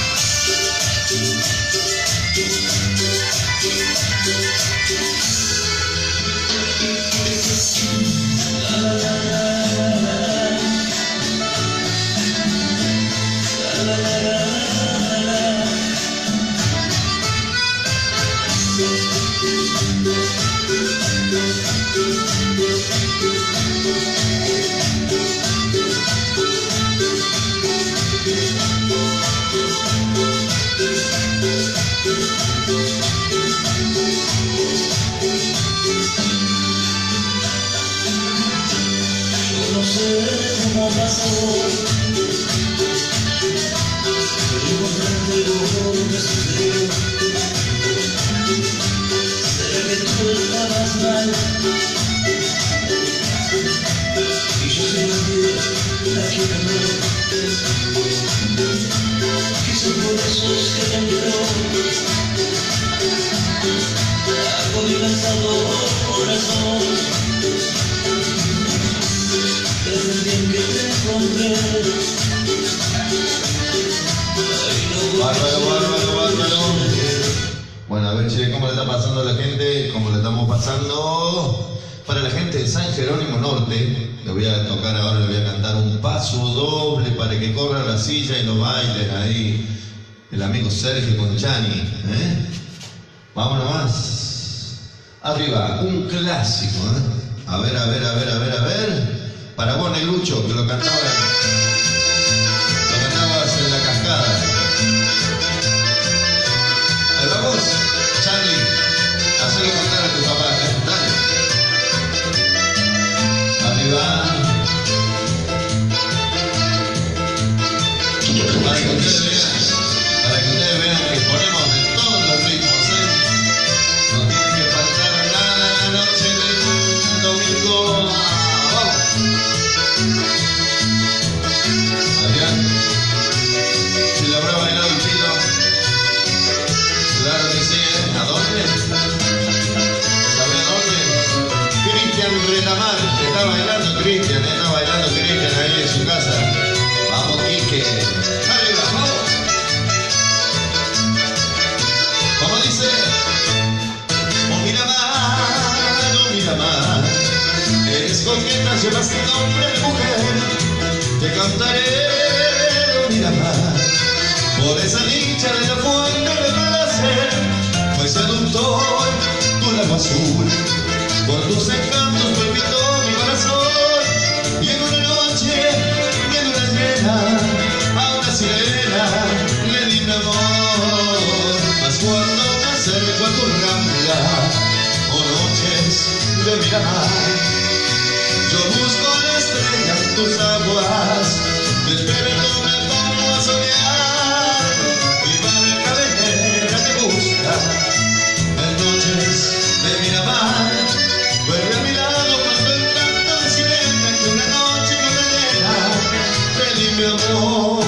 La la la la la la la la la. Yo no sé cómo pasó, pero importante lo que sucedió. Sé que tú estabas mal y yo soy la vida, la que ganó. Quizá por eso es que te envió algo mi cansado corazón. Desde el día que te encontré, Bárbaro, bárbaro, bárbaro. Bueno, a ver, che, ¿cómo le está pasando a la gente? ¿Cómo le estamos pasando? Para la gente de San Jerónimo Norte, le voy a tocar ahora, le voy a cantar un paso doble para que corra la silla y lo bailen ahí. El amigo Sergio Conchani, ¿eh? Vamos nomás. Arriba, un clásico, ¿eh? A ver, a ver, a ver, a ver, a ver. Para vos, Negrucho, que lo cantaba, lo cantabas en la cascada. Ahí vamos, Charlie, hacelo cantar a tu papá, ¿eh? Dale. Arriba. Para que ustedes vean, para que ustedes vean que ponemos de todos los ritmos, ¿eh? No tiene que faltar nada en la noche del domingo. ¡Vamos! Adrián, si lo habrá bailado el Pino. Claro que sí, ¿eh? ¿A dónde? ¿Sabe a dónde? Cristian Retamar, está bailando Cristian, ¿eh? Está bailando Cristian ahí en su casa. Vamos, Quique. Arriba, vamos. Como dice, un Miramar. Miramar. Eres coqueta, llevas nombre de mujer. Te cantaré, oh Miramar, por esa dicha de la fuente del placer. Fue seductor tu lago azul, por tus encantos palpitó mi corazón. Y en una noche de luna llena a una sirena le di mi amor. Mas cuando me acerco a tu rambla, o noches de Miramar, yo busco la estrella en tus aguas, despierto me pongo a soñar, mi barca velera te busca en noches de Miramar. Vuelve a mi lado cuando el canto de sirena, que una noche con arena te di mi amor.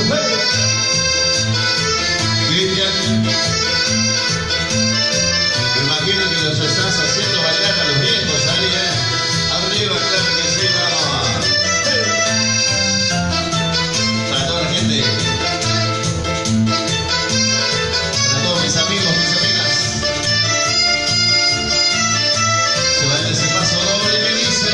Cristian, me imagino que los estás haciendo bailar a los viejos ahí, ¿eh? Arriba, claro que sí, vamos. Para toda la gente, para todos mis amigos, mis amigas, se baila ese paso doble que dice: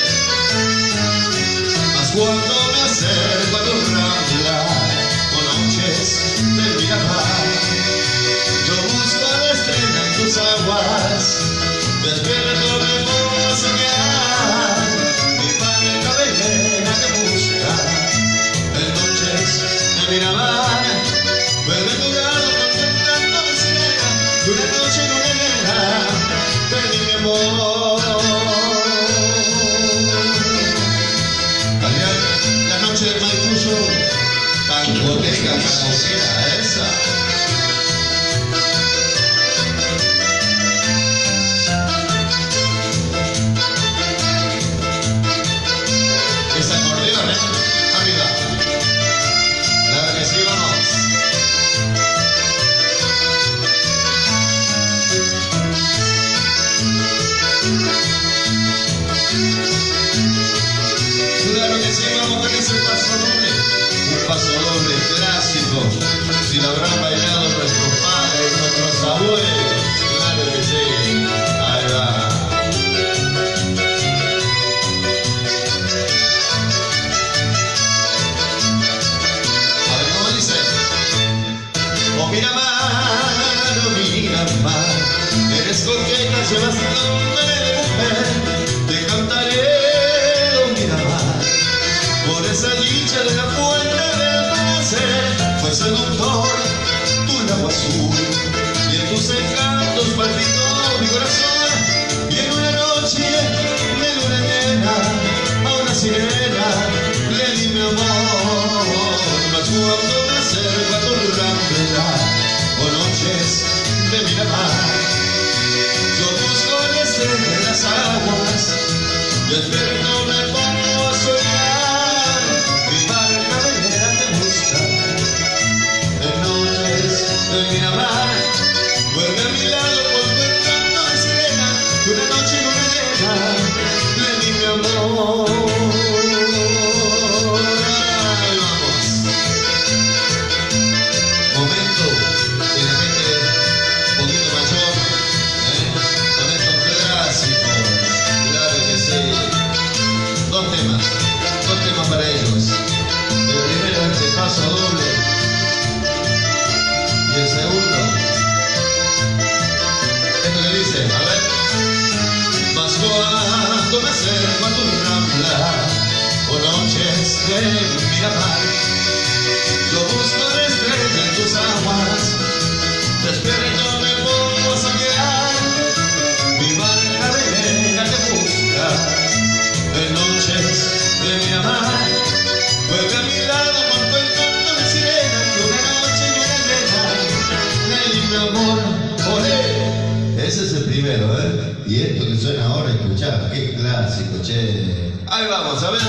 mas cuando me acerco a tu rambla, o noches de Miramar, yo busco la estrella en tus aguas, despierto me pongo a soñar, mi barca velera te busca en noches de Miramar. Vuelve a tu lado con tu canto de sirena, que una noche en una guerra te di mi amor. Adrián, la noche del Maipuyo, tan boteca, tan esa. Ese acordeón, ¿eh? Arriba. Claro que sí, vamos. Claro que sí, vamos con ese paso doble. Un paso doble clásico. Si lo habrán bailado nuestros padres, nuestros abuelos. Claro que sí. Ahí va. Oh Miramar, oh Miramar, eres coqueta, llevas nombre de mujer. Te cantaré, oh Miramar, por esa dicha de la fuente del placer. Fue seductor tu lago azul, y en tus encantos palpitó mi corazón. Y en una noche de luna llena a una sirena le di mi amor. Mas cuando me acerco a tu rambla, o noches de Miramar, yo busco la estrella en las aguas, despierto me pongo a soñar, mi barca velera te busca en noches de Miramar. Vuelve a mi lado con tu encanto de sirena, que una noche en una llena le di mi amor. Ahí vamos. Momento de la gente un poquito mayor, ¿eh? Con estos clásicos, claro que sí. Dos temas, dos temas para ellos. El primero es el paso doble, y el segundo, esto que dice, a ver. Mas cuando me acerco a tu rambla, o noches de Miramar, yo busco la estrella en tus aguas, despierto me pongo a soñar, mi barca velera te busca en noches de Miramar. Vuelve a mi lado con tu encanto de sirena, que una noche en una llena le di mi amor. ¡Olé! Ese es el primero, ¿eh? Y esto que suena ahora, escuchá, qué clásico, che. Ahí vamos, a ver.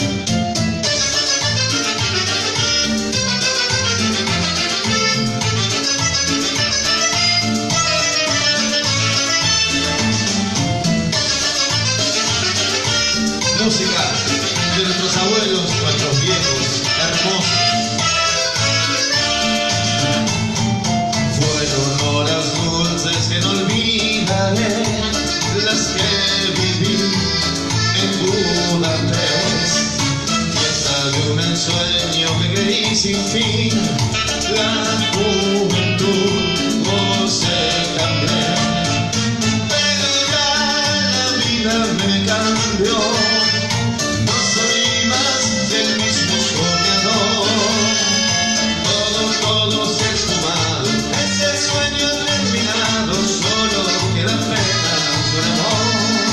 Música de nuestros abuelos, nuestros viejos, hermosos. Fueron horas dulces que no olvidaré, las que fin la juventud goce también. Pero ya la vida me cambió, no soy más el mismo soñador. Todo, todo se ha esfumado, ese sueño terminado, solo queda pena de un amor.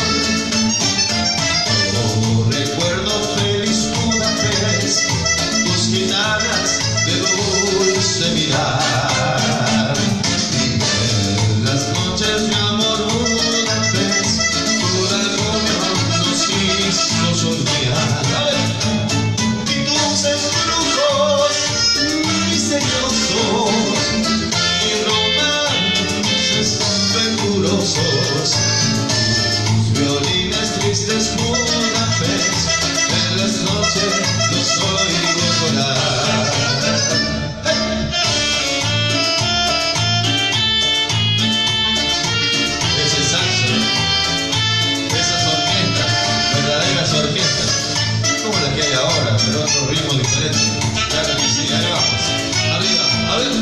Oh, recuerdo feliz Budapest, tus gitanas de dulce mirar, y en las noches de amor Budapest, toda reunión nos hizo soñar. Y dulces brujos misteriosos y romances venturosos, tus violines tristes Budapest, en las noches los oigo llorar. Ese saxo, esas orquestas, verdaderas orquestas, como las que hay ahora, pero otro ritmo diferente. Claro que sí, ahí vamos, arriba, a ver.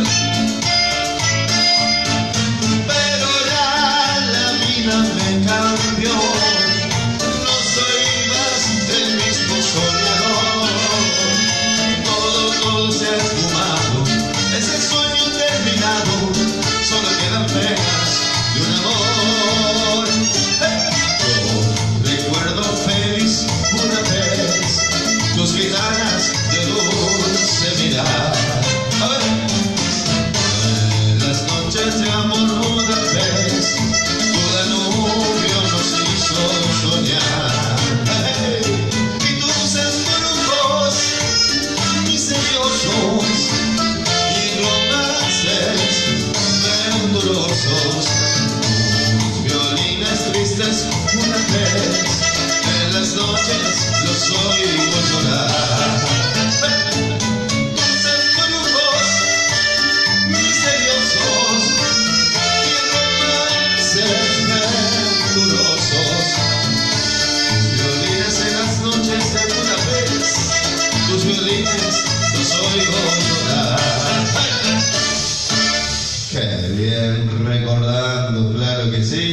Pero ya la vida me cambió, no soy más el mismo soñador. Todo, todo se ha esfumado, ese sueño terminado, solo quedan penas de un amor. Yo recuerdo feliz Budapest, tus gitanas de dulce mirar. A ver. En las noches de amor Budapest, tu Danubio nos hizo soñar. Y dulces brujos misteriosos y romances venturosos, tus violines tristes Budapest, en las noches los oigo llorar. Dulces brujos misteriosos y romances venturosos, tus violines en las noches de Budapest, tus violines los oigo llorar. ¡Qué bien recordando, claro que sí!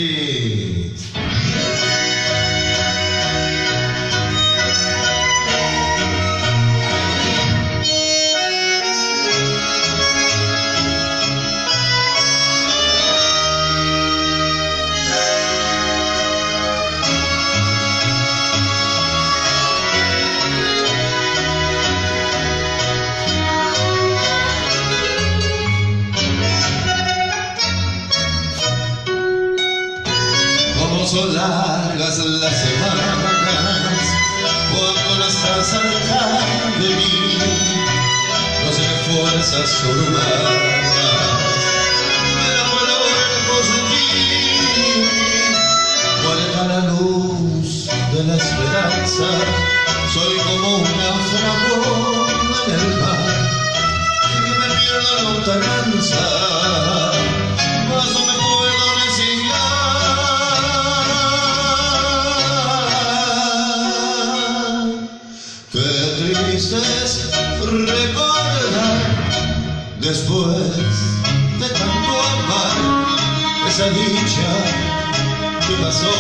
Son largas las semanas cuando no estás cerca de mí, no sé qué fuerzas sobrehumanas me dan vuelcos de ti. Vuelta la luz de la esperanza, soy como un náufrago en el mar, que me pierdo en lontananza, mas no me puedo resignar. Qué triste es recordar, después de tanto amar, esa dicha que pasó.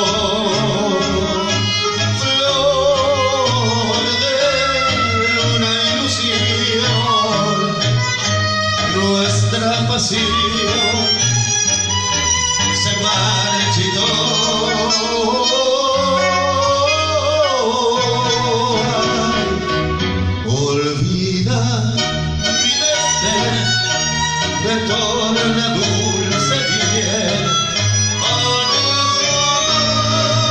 Flor de una ilusión, nuestra pasión se marchitó. Olvida mi desdén, retorna dulce piel a nuestro amor.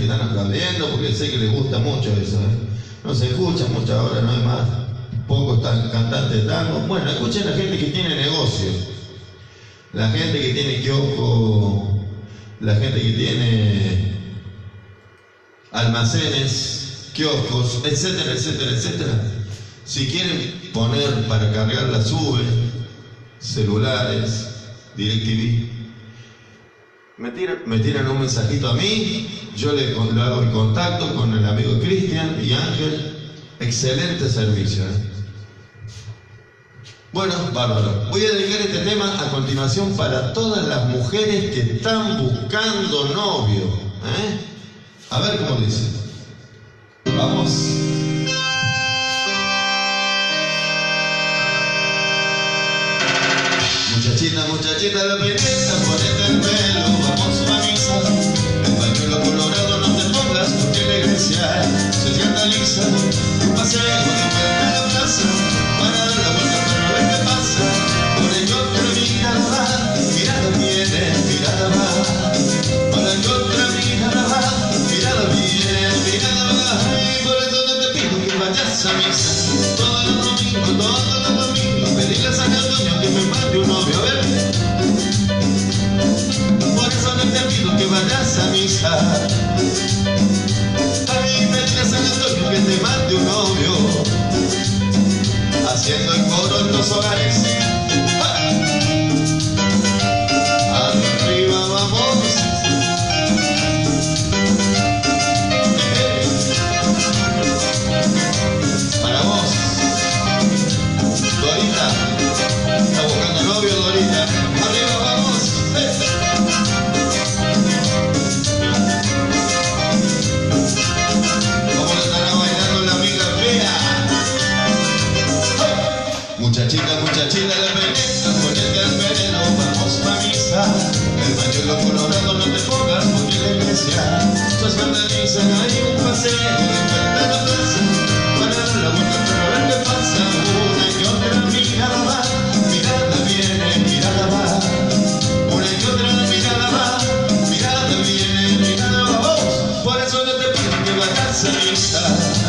están aplaudiendo porque sé que les gusta mucho eso, ¿eh? No se escucha mucho ahora, no hay más. Pocos cantantes de tango. Bueno, escuchen la gente que tiene negocios, la gente que tiene kiosco, la gente que tiene almacenes, kioscos, etcétera, etcétera, etcétera. Si quieren poner para cargar la sube, celulares, DirecTV, me tiran, me tiran un mensajito a mí, yo le, le hago el contacto con el amigo Cristian y Ángel. Excelente servicio, ¿eh? Bueno, bárbaro. Voy a dedicar este tema a continuación para todas las mujeres que están buscando novio, ¿eh? A ver cómo dice. Vamos. Muchachita, muchachita, la peneta, ponete el pelo, vamos a misa. El pañuelo colorado no te pongas porque la iglesia se sienta lisa. Un paseo de la plaza para dar la vuelta para ver qué pasa. Por el otra mirada va, mirada viene, mirada va. Por el otra mirada va, mirada viene, mirada va. Y por eso no te pido que vayas a misa todos los domingos, todos los domingos. Pedirle a San Antonio que me mande un novio, a ver. Por eso no te pido que vayas a misa. Ay, pedirle a San Antonio que te mande un novio. Haciendo el coro en los hogares. Arriba vamos. Para vos, Dorita. Está buscando novio, Dorita. Arriba vamos. ¿Cómo le estará bailando la amiga Bea? Muchachita, muchachita, la peneta, ponete al pelo, vamos pa' misa. El pañuelo colorado no te pongas porque la iglesia se escandaliza. Hay un paseo de vuelta a la plaza para dar la vuelta para ver qué pasa. Una y otra mirada va, mirada viene, mirada va. Una y otra mirada va, mirada viene, mirada va. Vos, por eso no te pido que vayas a misa.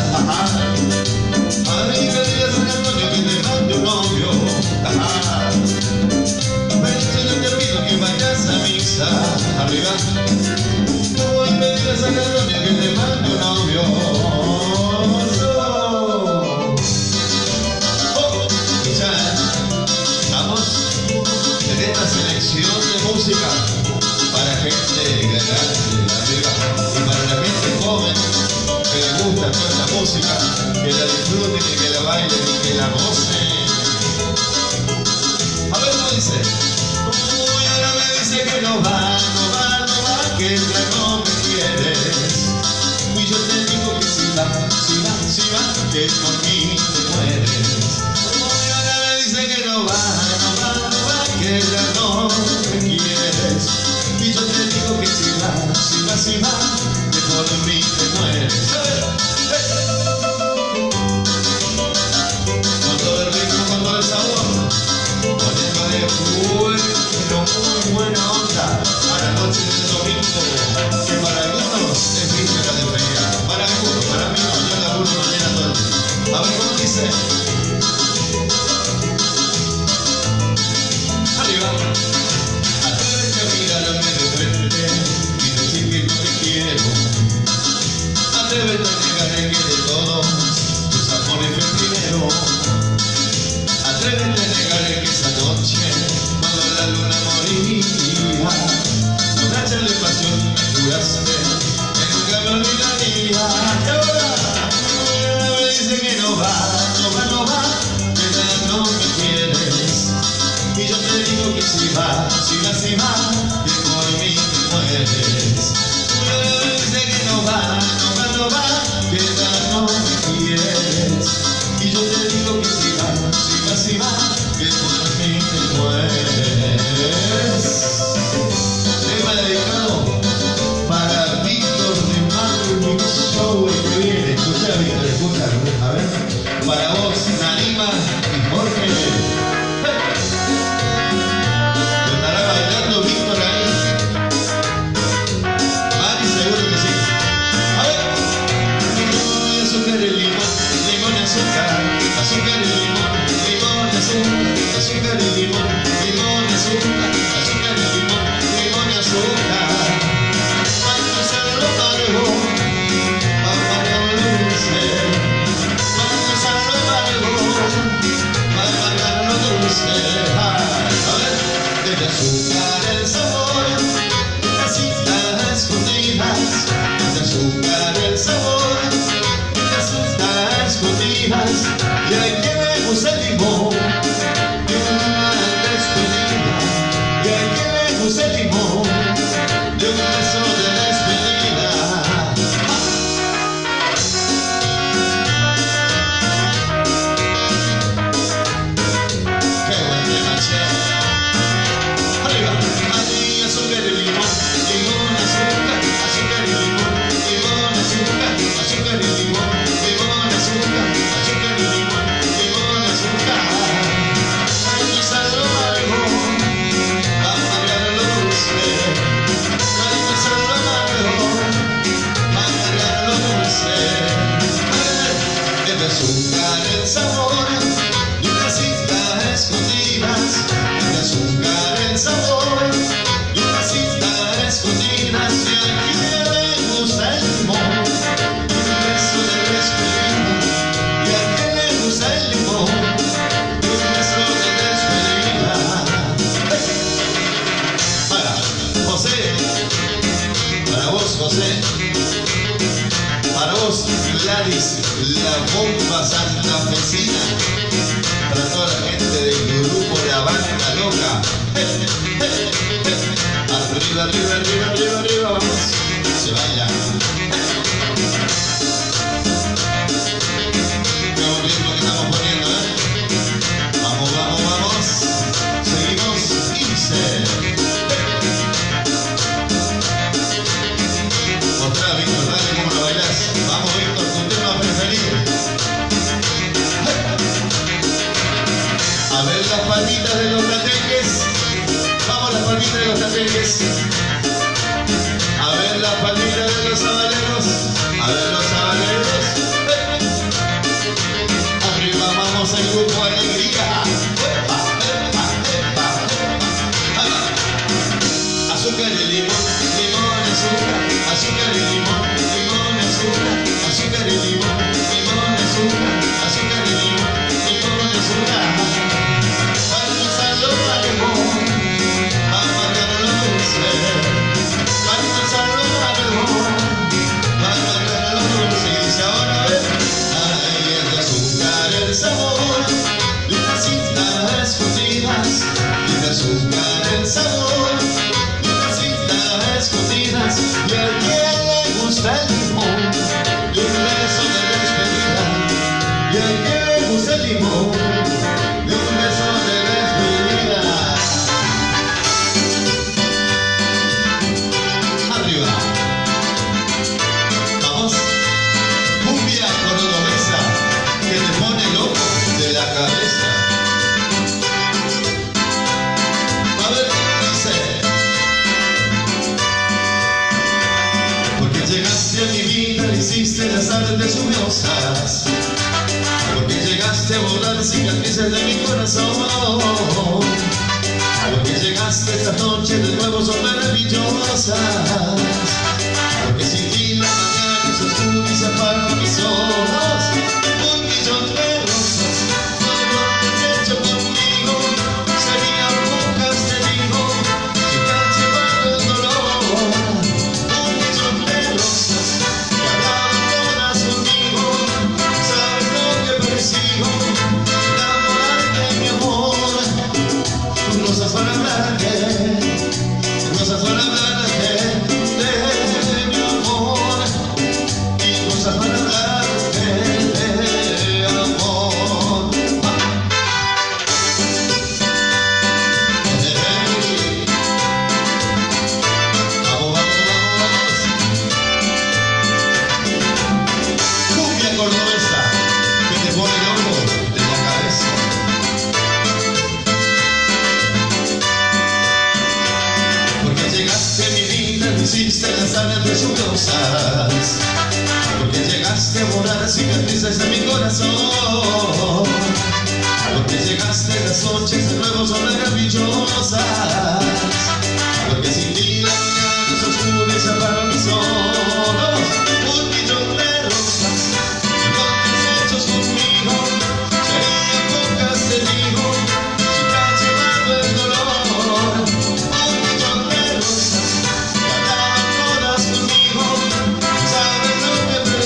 Ay, que digas a Antonio que te mande un novio. Ajá. Pero si no te pido que vayas a misa. Arriba. Ay, que digas a Antonio que te mande un novio. Oh, escucha, vamos en esta selección de música para gente grande, arriba, y para la gente joven que le gusta toda esta música, que la disfruten y que la bailen y que la gocen. A ver cómo dice. Uy, ahora me dice que no va, no va, no va, que ya no me quieres. Y yo te digo que si va, si va, si va, que por mí te mueres. Uy, ahora me dice que no va, no va, no va, que ya no me quieres. Y yo te digo que si va, si va, si va, que por mí te mueres. Con todo el ritmo, con todo el sabor, poniéndole buen, pero muy buena onda a la noche del domingo, que para algunos es víspera de feriado. Para algunos, para mí no, yo laburo mañana todo el día. A ver cómo dice. Arriba. Atrévete a mirarme de frente y decir que no te quiero. Atrévete a negar que de todos tus amores fue primero. Atrévete a negar que esa noche, cuando la luna moría, borracha de pasión me juraste que nunca me olvidaría. Y ahora, ahora me dice que no va, no va, no va, que ya no me quieres. Y yo te digo que si va, si va, si va, que por mí te mueres. Y ahora me dice que no va, no va, no va, que ya no me quieres. Y yo te digo que si va, si va, si va, que por mí te mueres. Tema dedicado para Víctor de Marketing Show el que viene. Escucha, Víctor, escucha, a ver. Para vos, Narima y Jorge. Lo estará bailando Víctor sabor de frutas escondidas, y hay quien le gusta el limón de una despedida, y hay quien le gusta el limón de un beso de despedida. ¡Qué buen tema, che! ¡Arriba! Allí azúcar y limón, limón, azúcar, azúcar y limón, limón, azúcar, azúcar y limón, limón, azúcar, azúcar y limón, limón, azúcar. Hay que usar lo amargo para amargar lo dulce. Hay que usar lo amargo para amargar lo dulce. Es de azúcar el sabor y unas cintas escondidas. Es de azúcar el sabor y unas cintas escondidas. Y a quien le gusta el limón y un beso de despedida. Y a quien le gusta el limón y un beso de despedida. Para José, para vos José, para vos Gladys, la bomba santafesina, para toda la gente del grupo La Banda Loca. Arriba, arriba, arriba, arriba, arriba, vamos, se baila. Qué buen ritmo que estamos poniendo, ¿eh? Vamos, vamos, vamos, seguimos, quince. Mostrá, Víctor, dale cómo lo bailás. Vamos, Víctor, tu tema preferido. A ver las palmitas de los tateques. Vamos, las palmitas de los tateques. A ver las palmitas de los sabaleros. A ver los sabaleros. Arriba vamos el grupo Alegría. Epa, epa, epa, epa. Azúcar y limón, limón, azúcar, azúcar y limón, limón, azúcar, azúcar y limón, limón, azúcar, azúcar y limón, limón, azúcar. Para usar lo amargo, para amargar lo dulce. Para usar lo amargo, para amargar lo dulce. Y dice ahora, a ver, ay, es de azúcar el sabor de unas cintas escondidas, y de azúcar el sabor de unas cintas escondidas, y a quien le gusta el limón de un beso de despedida, y a quien le gusta el limón de un beso de despedida. Arriba, vamos, cumbia cordobesa que te pone loco de la cabeza. A ver, dice. Porque llegaste a mi vida, hiciste las artes sumiosas. Porque llegaste a borrar cicatrices de mi corazón. Porque llegaste esta noche de nuevo son maravillosas. Porque sin ti la mañana se oscura y se apagan mis ojos. Un millón de rosas, todo lo que has hecho conmigo serían pocas, te digo, si te has llevado el dolor. Un millón de rosas que hablaban todas conmigo, sabes lo que persigo, enamorarte mi amor. Tus rosas van a hablarte, tus rosas van a hablarte de mi amor, y rosas van a hablarte de amor. Ah. Hey. Vamos, vamos, vamos, vamos. Cumbia cordobesa que te pone loco de la cabeza. Porque llegaste a mi vida, me hiciste las artes lluviosas. Porque llegaste a borrar cicatrices de mi corazón. Porque llegaste las noches de nuevo son maravillosas. Porque sin ti la mañana se oscura y se apagan mis ojos. Un millón de rosas, entonces hechos conmigo, serían pocas, te digo, si te has llevado el dolor. Un millón de rosas que hablaban todas conmigo, sabes lo que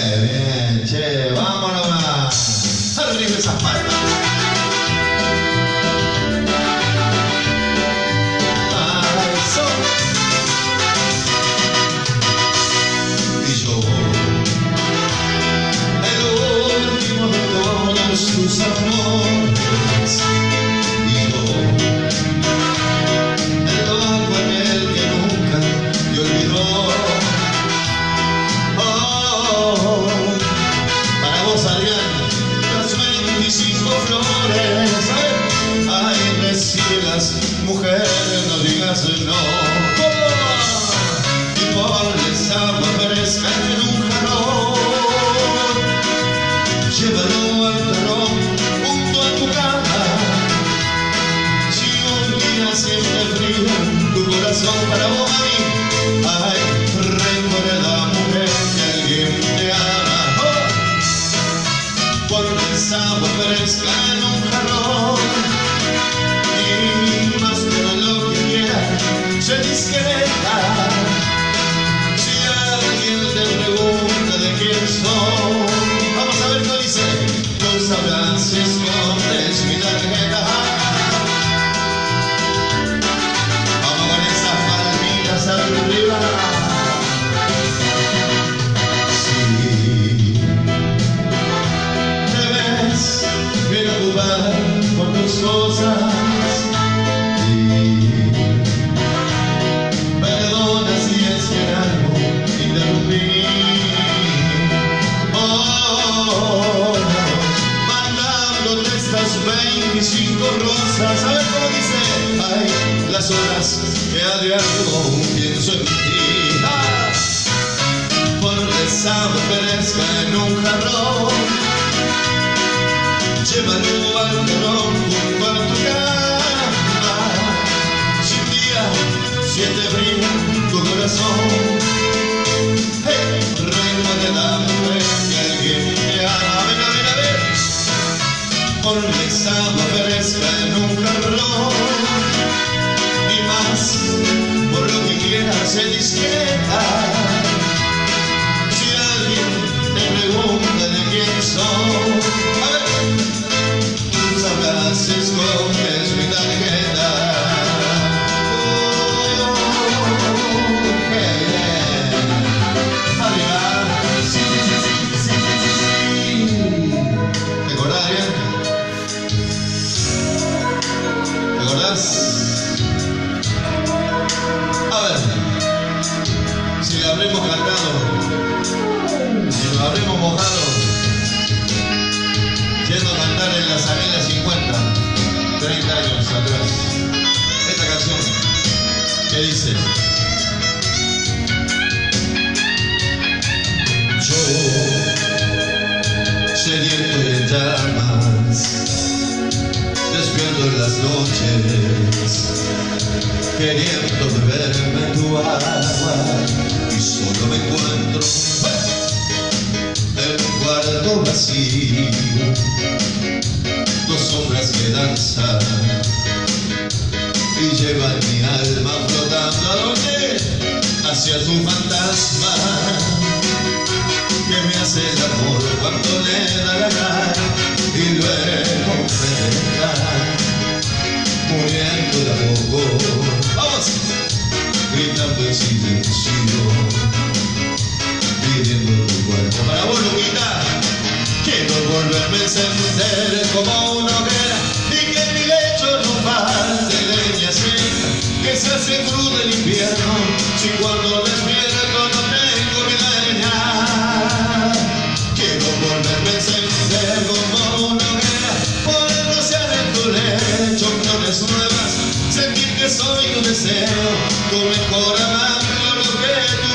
bien, che, vámonos más. Arriba esas palmas. Tus amores y yo, el loco aquel que nunca te olvidó. Oh, para vos, Adrián, las veinticinco flores, ay, recíbelas, mujer, no digas no. ¿cómo? Y ponles agua fresca en un jarrón, llévalo al jarrón junto a tu cama. Si un día siente frío tu corazón, para vos, mami, ay, recuerda, mujer, que alguien te ama. Oh, ponles agua fresca en un jarrón y más todo lo que quieras, sé discreta. Si alguien te pregunta de quién soy, vamos a ver qué dice. No sabrás si escondes mi tarjeta. Vamos con esas palmitas arriba. Si te ves bien ocupada por tus cosas y perdona si es que en algo interrumpí. veinticinco rosas, a ver cómo dice. Ay, las horas que a diario pienso en ti. Ah, ponles agua fresca en un jarrón, llévalo al jarrón junto a tu cama. Si un día siente frío tu corazón, hey, recuerda, mujer, que alguien te ama. A ver, a ver, a ver. Ponles agua fresca en un jarrón y más, por lo que quieras, sé discreta. Si alguien te pregunta de quién soy, a ver, tú sabrás si escondes mi tarjeta. Oh, qué bien. Arriba. Sí, sí, sí, sí, sí, sí, sí. ¿Te acordás, Adrián? ¿Te acordás? A ver, si le habremos cantado, si nos habremos mojado, yendo a cantar en la Salida cincuenta, treinta años atrás, esta canción que dice: yo, sediento y en llamas, despierto en las noches, queriendo beberme tu agua, y solo me encuentro en un cuarto vacío, dos sombras que danzan y llevan mi alma flotando. ¿A dónde? Hacia tu fantasma, que me hace el amor cuando le da la gana y luego me deja muriendo de a poco. ¡Vamos! Gritando en silencio, pidiendo tu cuerpo. Para vos, Luquita, quiero volverme a encender como una hoguera y que en mi lecho no falte leña seca, que se hace crudo el invierno si cuando despierto no tengo mi leña. Quiero volverme a encender como una hoguera, poder rociar en tu lecho flores nuevas, sentir que soy tu deseo, tu mejor amante, lo que tú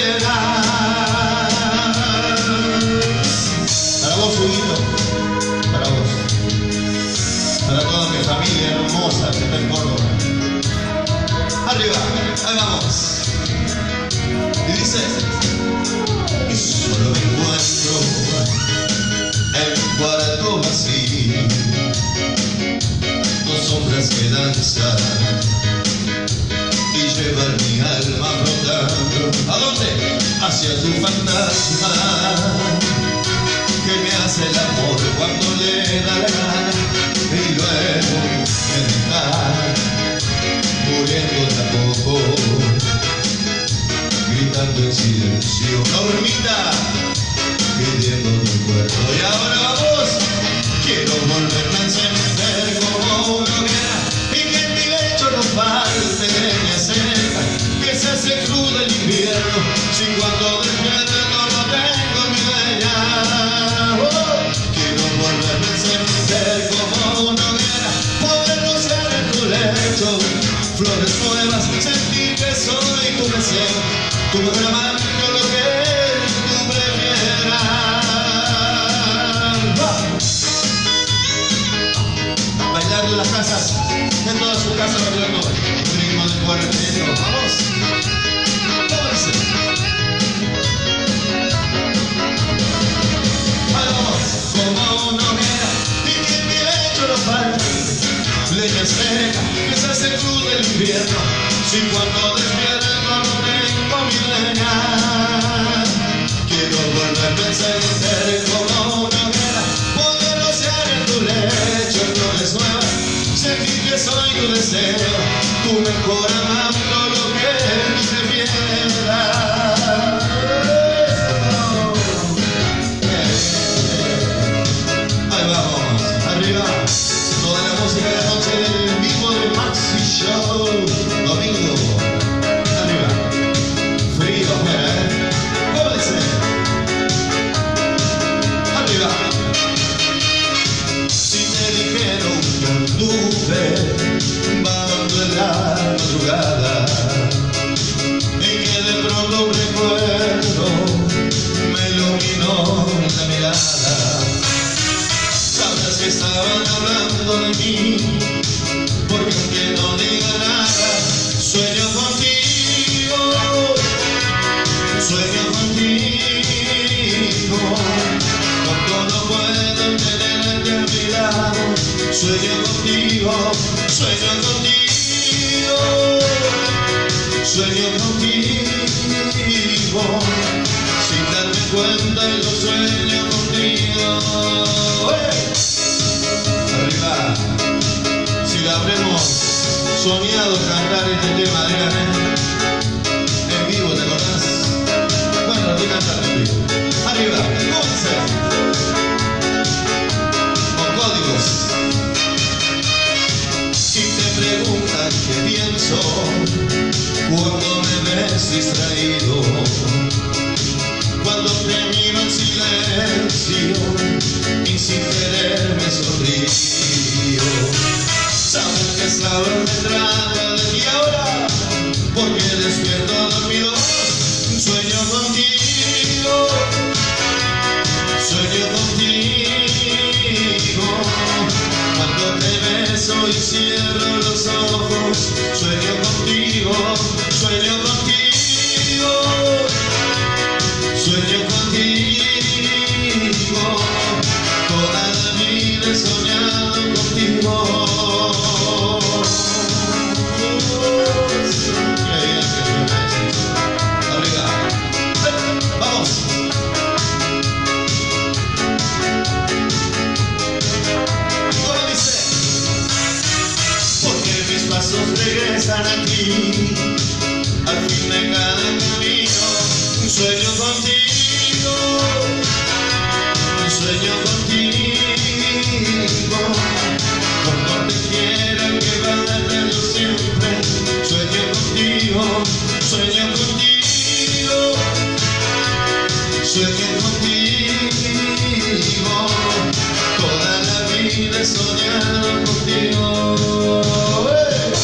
prefieras. Para vos, Huguito, para vos, para toda mi familia hermosa que está en Córdoba. Arriba, ahí vamos. Y dice: y solo me encuentro en un cuarto vacío, dos sombras que danzan y llevan mi alma flotando. ¿A dónde? Hacia tu fantasma, hace el amor cuando le da la gana y luego me deja muriendo de a poco, gritando en silencio, Normita, pidiendo tu cuerpo. Y ahora vamos, quiero volverme a encender como una hoguera y que en mi lecho no falte leña seca, que se hace crudo el invierno si cuando despierto no tengo mi leña. Oh, quiero volverme a encender como una hoguera, poder rociar en tu lecho flores nuevas, sentir que soy tu deseo, tu mejor amante o lo que tú prefieras. ¡Oh! Bailar en las casas, en todas sus casas bailando el ritmo del cuarteto. ¡Vamos! ¡Vamos! ¡Vamos! Como una hoguera y que en mi lecho no falta leña seca, que se hace crudo el invierno si cuando despierto no tengo mi leña. Quiero volverme a encender como una hoguera, poder rociar en tu lecho flores nuevas, sentir que soy tu deseo, tu mejor amante o lo que prefieras. Ahí vamos, arriba. Toda la música de la noche del vivo de Maxi Show, domingo, arriba, frío afuera, ¿eh? ¿Cómo dice? Arriba. Si te dijeron que anduve vagando en la madrugada y que de pronto un recuerdo me iluminó la mirada, sabrás que estaban hablando de mí, porque aunque no diga nada, sueño contigo, sueño contigo, cuando no puedo tenerte a mi lado, sueño contigo, sueño contigo, sueño contigo, sin darme cuenta y lo sueño contigo. ¡Hey! Arriba, si la habremos soñado cantar este tema, díganme, en vivo, ¿te acordás? Bueno, de cantar en vivo. Arriba, ¿cómo dice? Con códigos. Si te preguntan qué pienso cuando me ves distraído, cuando te miro en silencio y sin querer me sonrío, sabes que saben me trata de ti ahora, porque despierto dormido, sueño contigo, sueño contigo, cuando te beso y cierro los ojos, sueño contigo, sueño contigo, sueño contigo, toda la vida he soñado contigo. Arriba, vamos. ¿Cómo dice? Porque mis pasos regresan a ti, al fin de cada camino, un sueño contigo, un sueño contigo, cuando te quieran que vaya yo siempre, sueño contigo, sueño contigo, sueño contigo, toda la vida he soñado contigo. ¡Hey!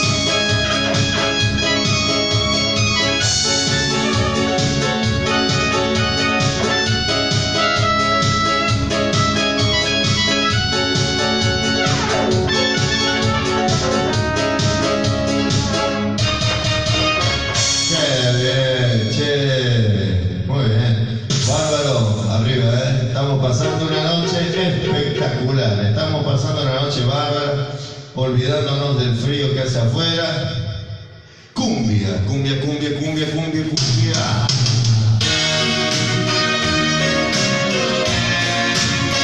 Pasando una noche espectacular, estamos pasando una noche bárbara, olvidándonos del frío que hace afuera. Cumbia, cumbia, cumbia, cumbia, cumbia, cumbia.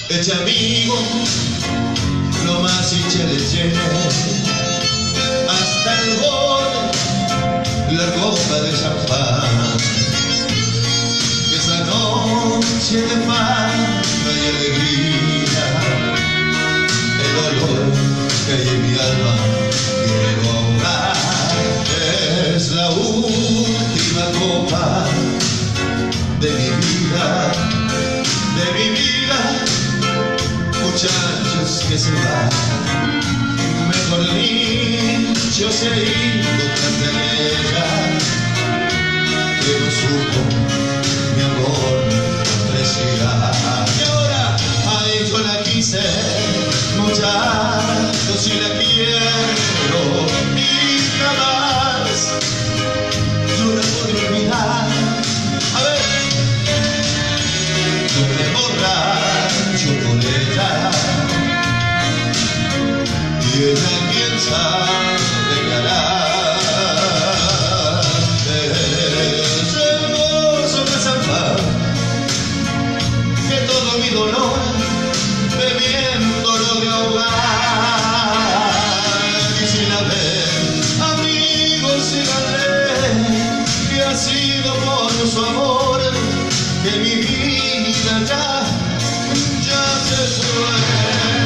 Eche amigo, lo más hinche le llene hasta el borde la copa de champán. Que esa noche de paz y alegría, el dolor que hay en mi alma quiero ahogar. Es la última copa de mi vida, de mi vida. Muchachos que se van, mejor dicho se ha ido tras de ella, que no supo mi amor apreciar. Y ahora, ay, yo la quise, muchachos, si la quiero, y jamás yo la podré olvidar. A ver, yo me borracho con ella, y ella quien sabe qué hará. Es hermoso que zafar, que todo mi dolor bebiendo lo de ahogar. Y si la ven, amigos, síganle, que ha sido por su amor que mi vida ya, ya se fue.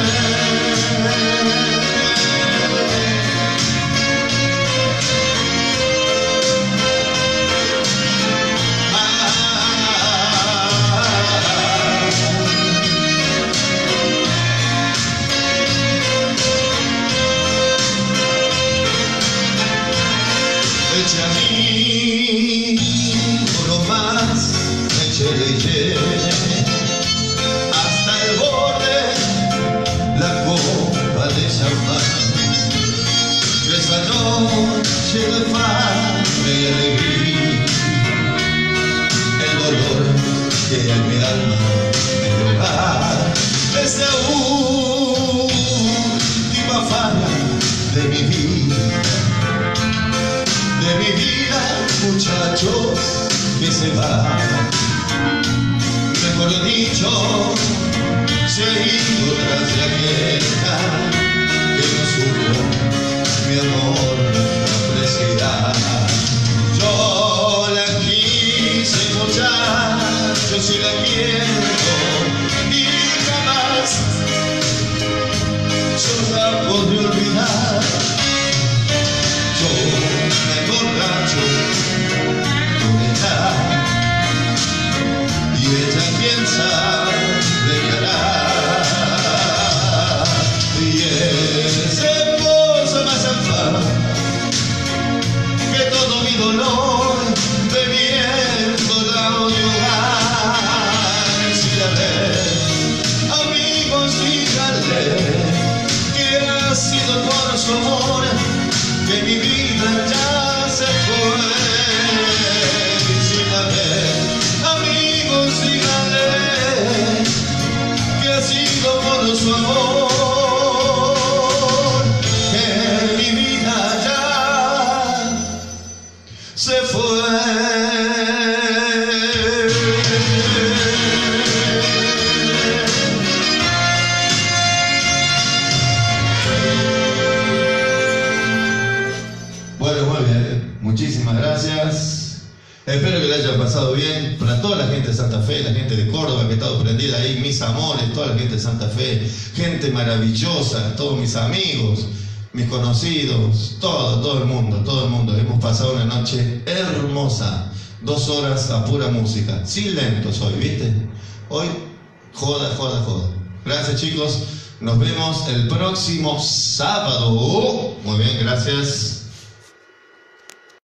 Eche a mí uno más, échele y llene hasta el borde la copa de champán. Que esa noche de paz y alegría, el dolor que en mi alma me llorar. Es la última falla de mi vida, de mi vida, muchachos que se van. Mejor dicho, se ha ido tras de aquella que no supo mi amor apreciar. Yo la quise, muchachos, y la quiero, y jamás yo la podré olvidar. Yo me borracho con ella, y ella piensa de qué hará. Y es hermosa más afán, que todo mi dolor bebiendo la ahogar. Si la ven, amigos, díganle que ha sido por su amor que mi vida ya se fue. Y si la ven, amigos, díganle que ha sido por su amor que mi vida ya se fue. Bueno, muy bien, muchísimas gracias. Espero que le haya pasado bien. Para toda la gente de Santa Fe, la gente de Córdoba que ha estado prendida ahí, mis amores, toda la gente de Santa Fe, gente maravillosa, todos mis amigos, mis conocidos, todo, todo el mundo, todo el mundo. Hemos pasado una noche hermosa, dos horas a pura música, sin lentos hoy, ¿viste? Hoy, joda, joda, joda. Gracias, chicos. Nos vemos el próximo sábado. Muy bien, gracias.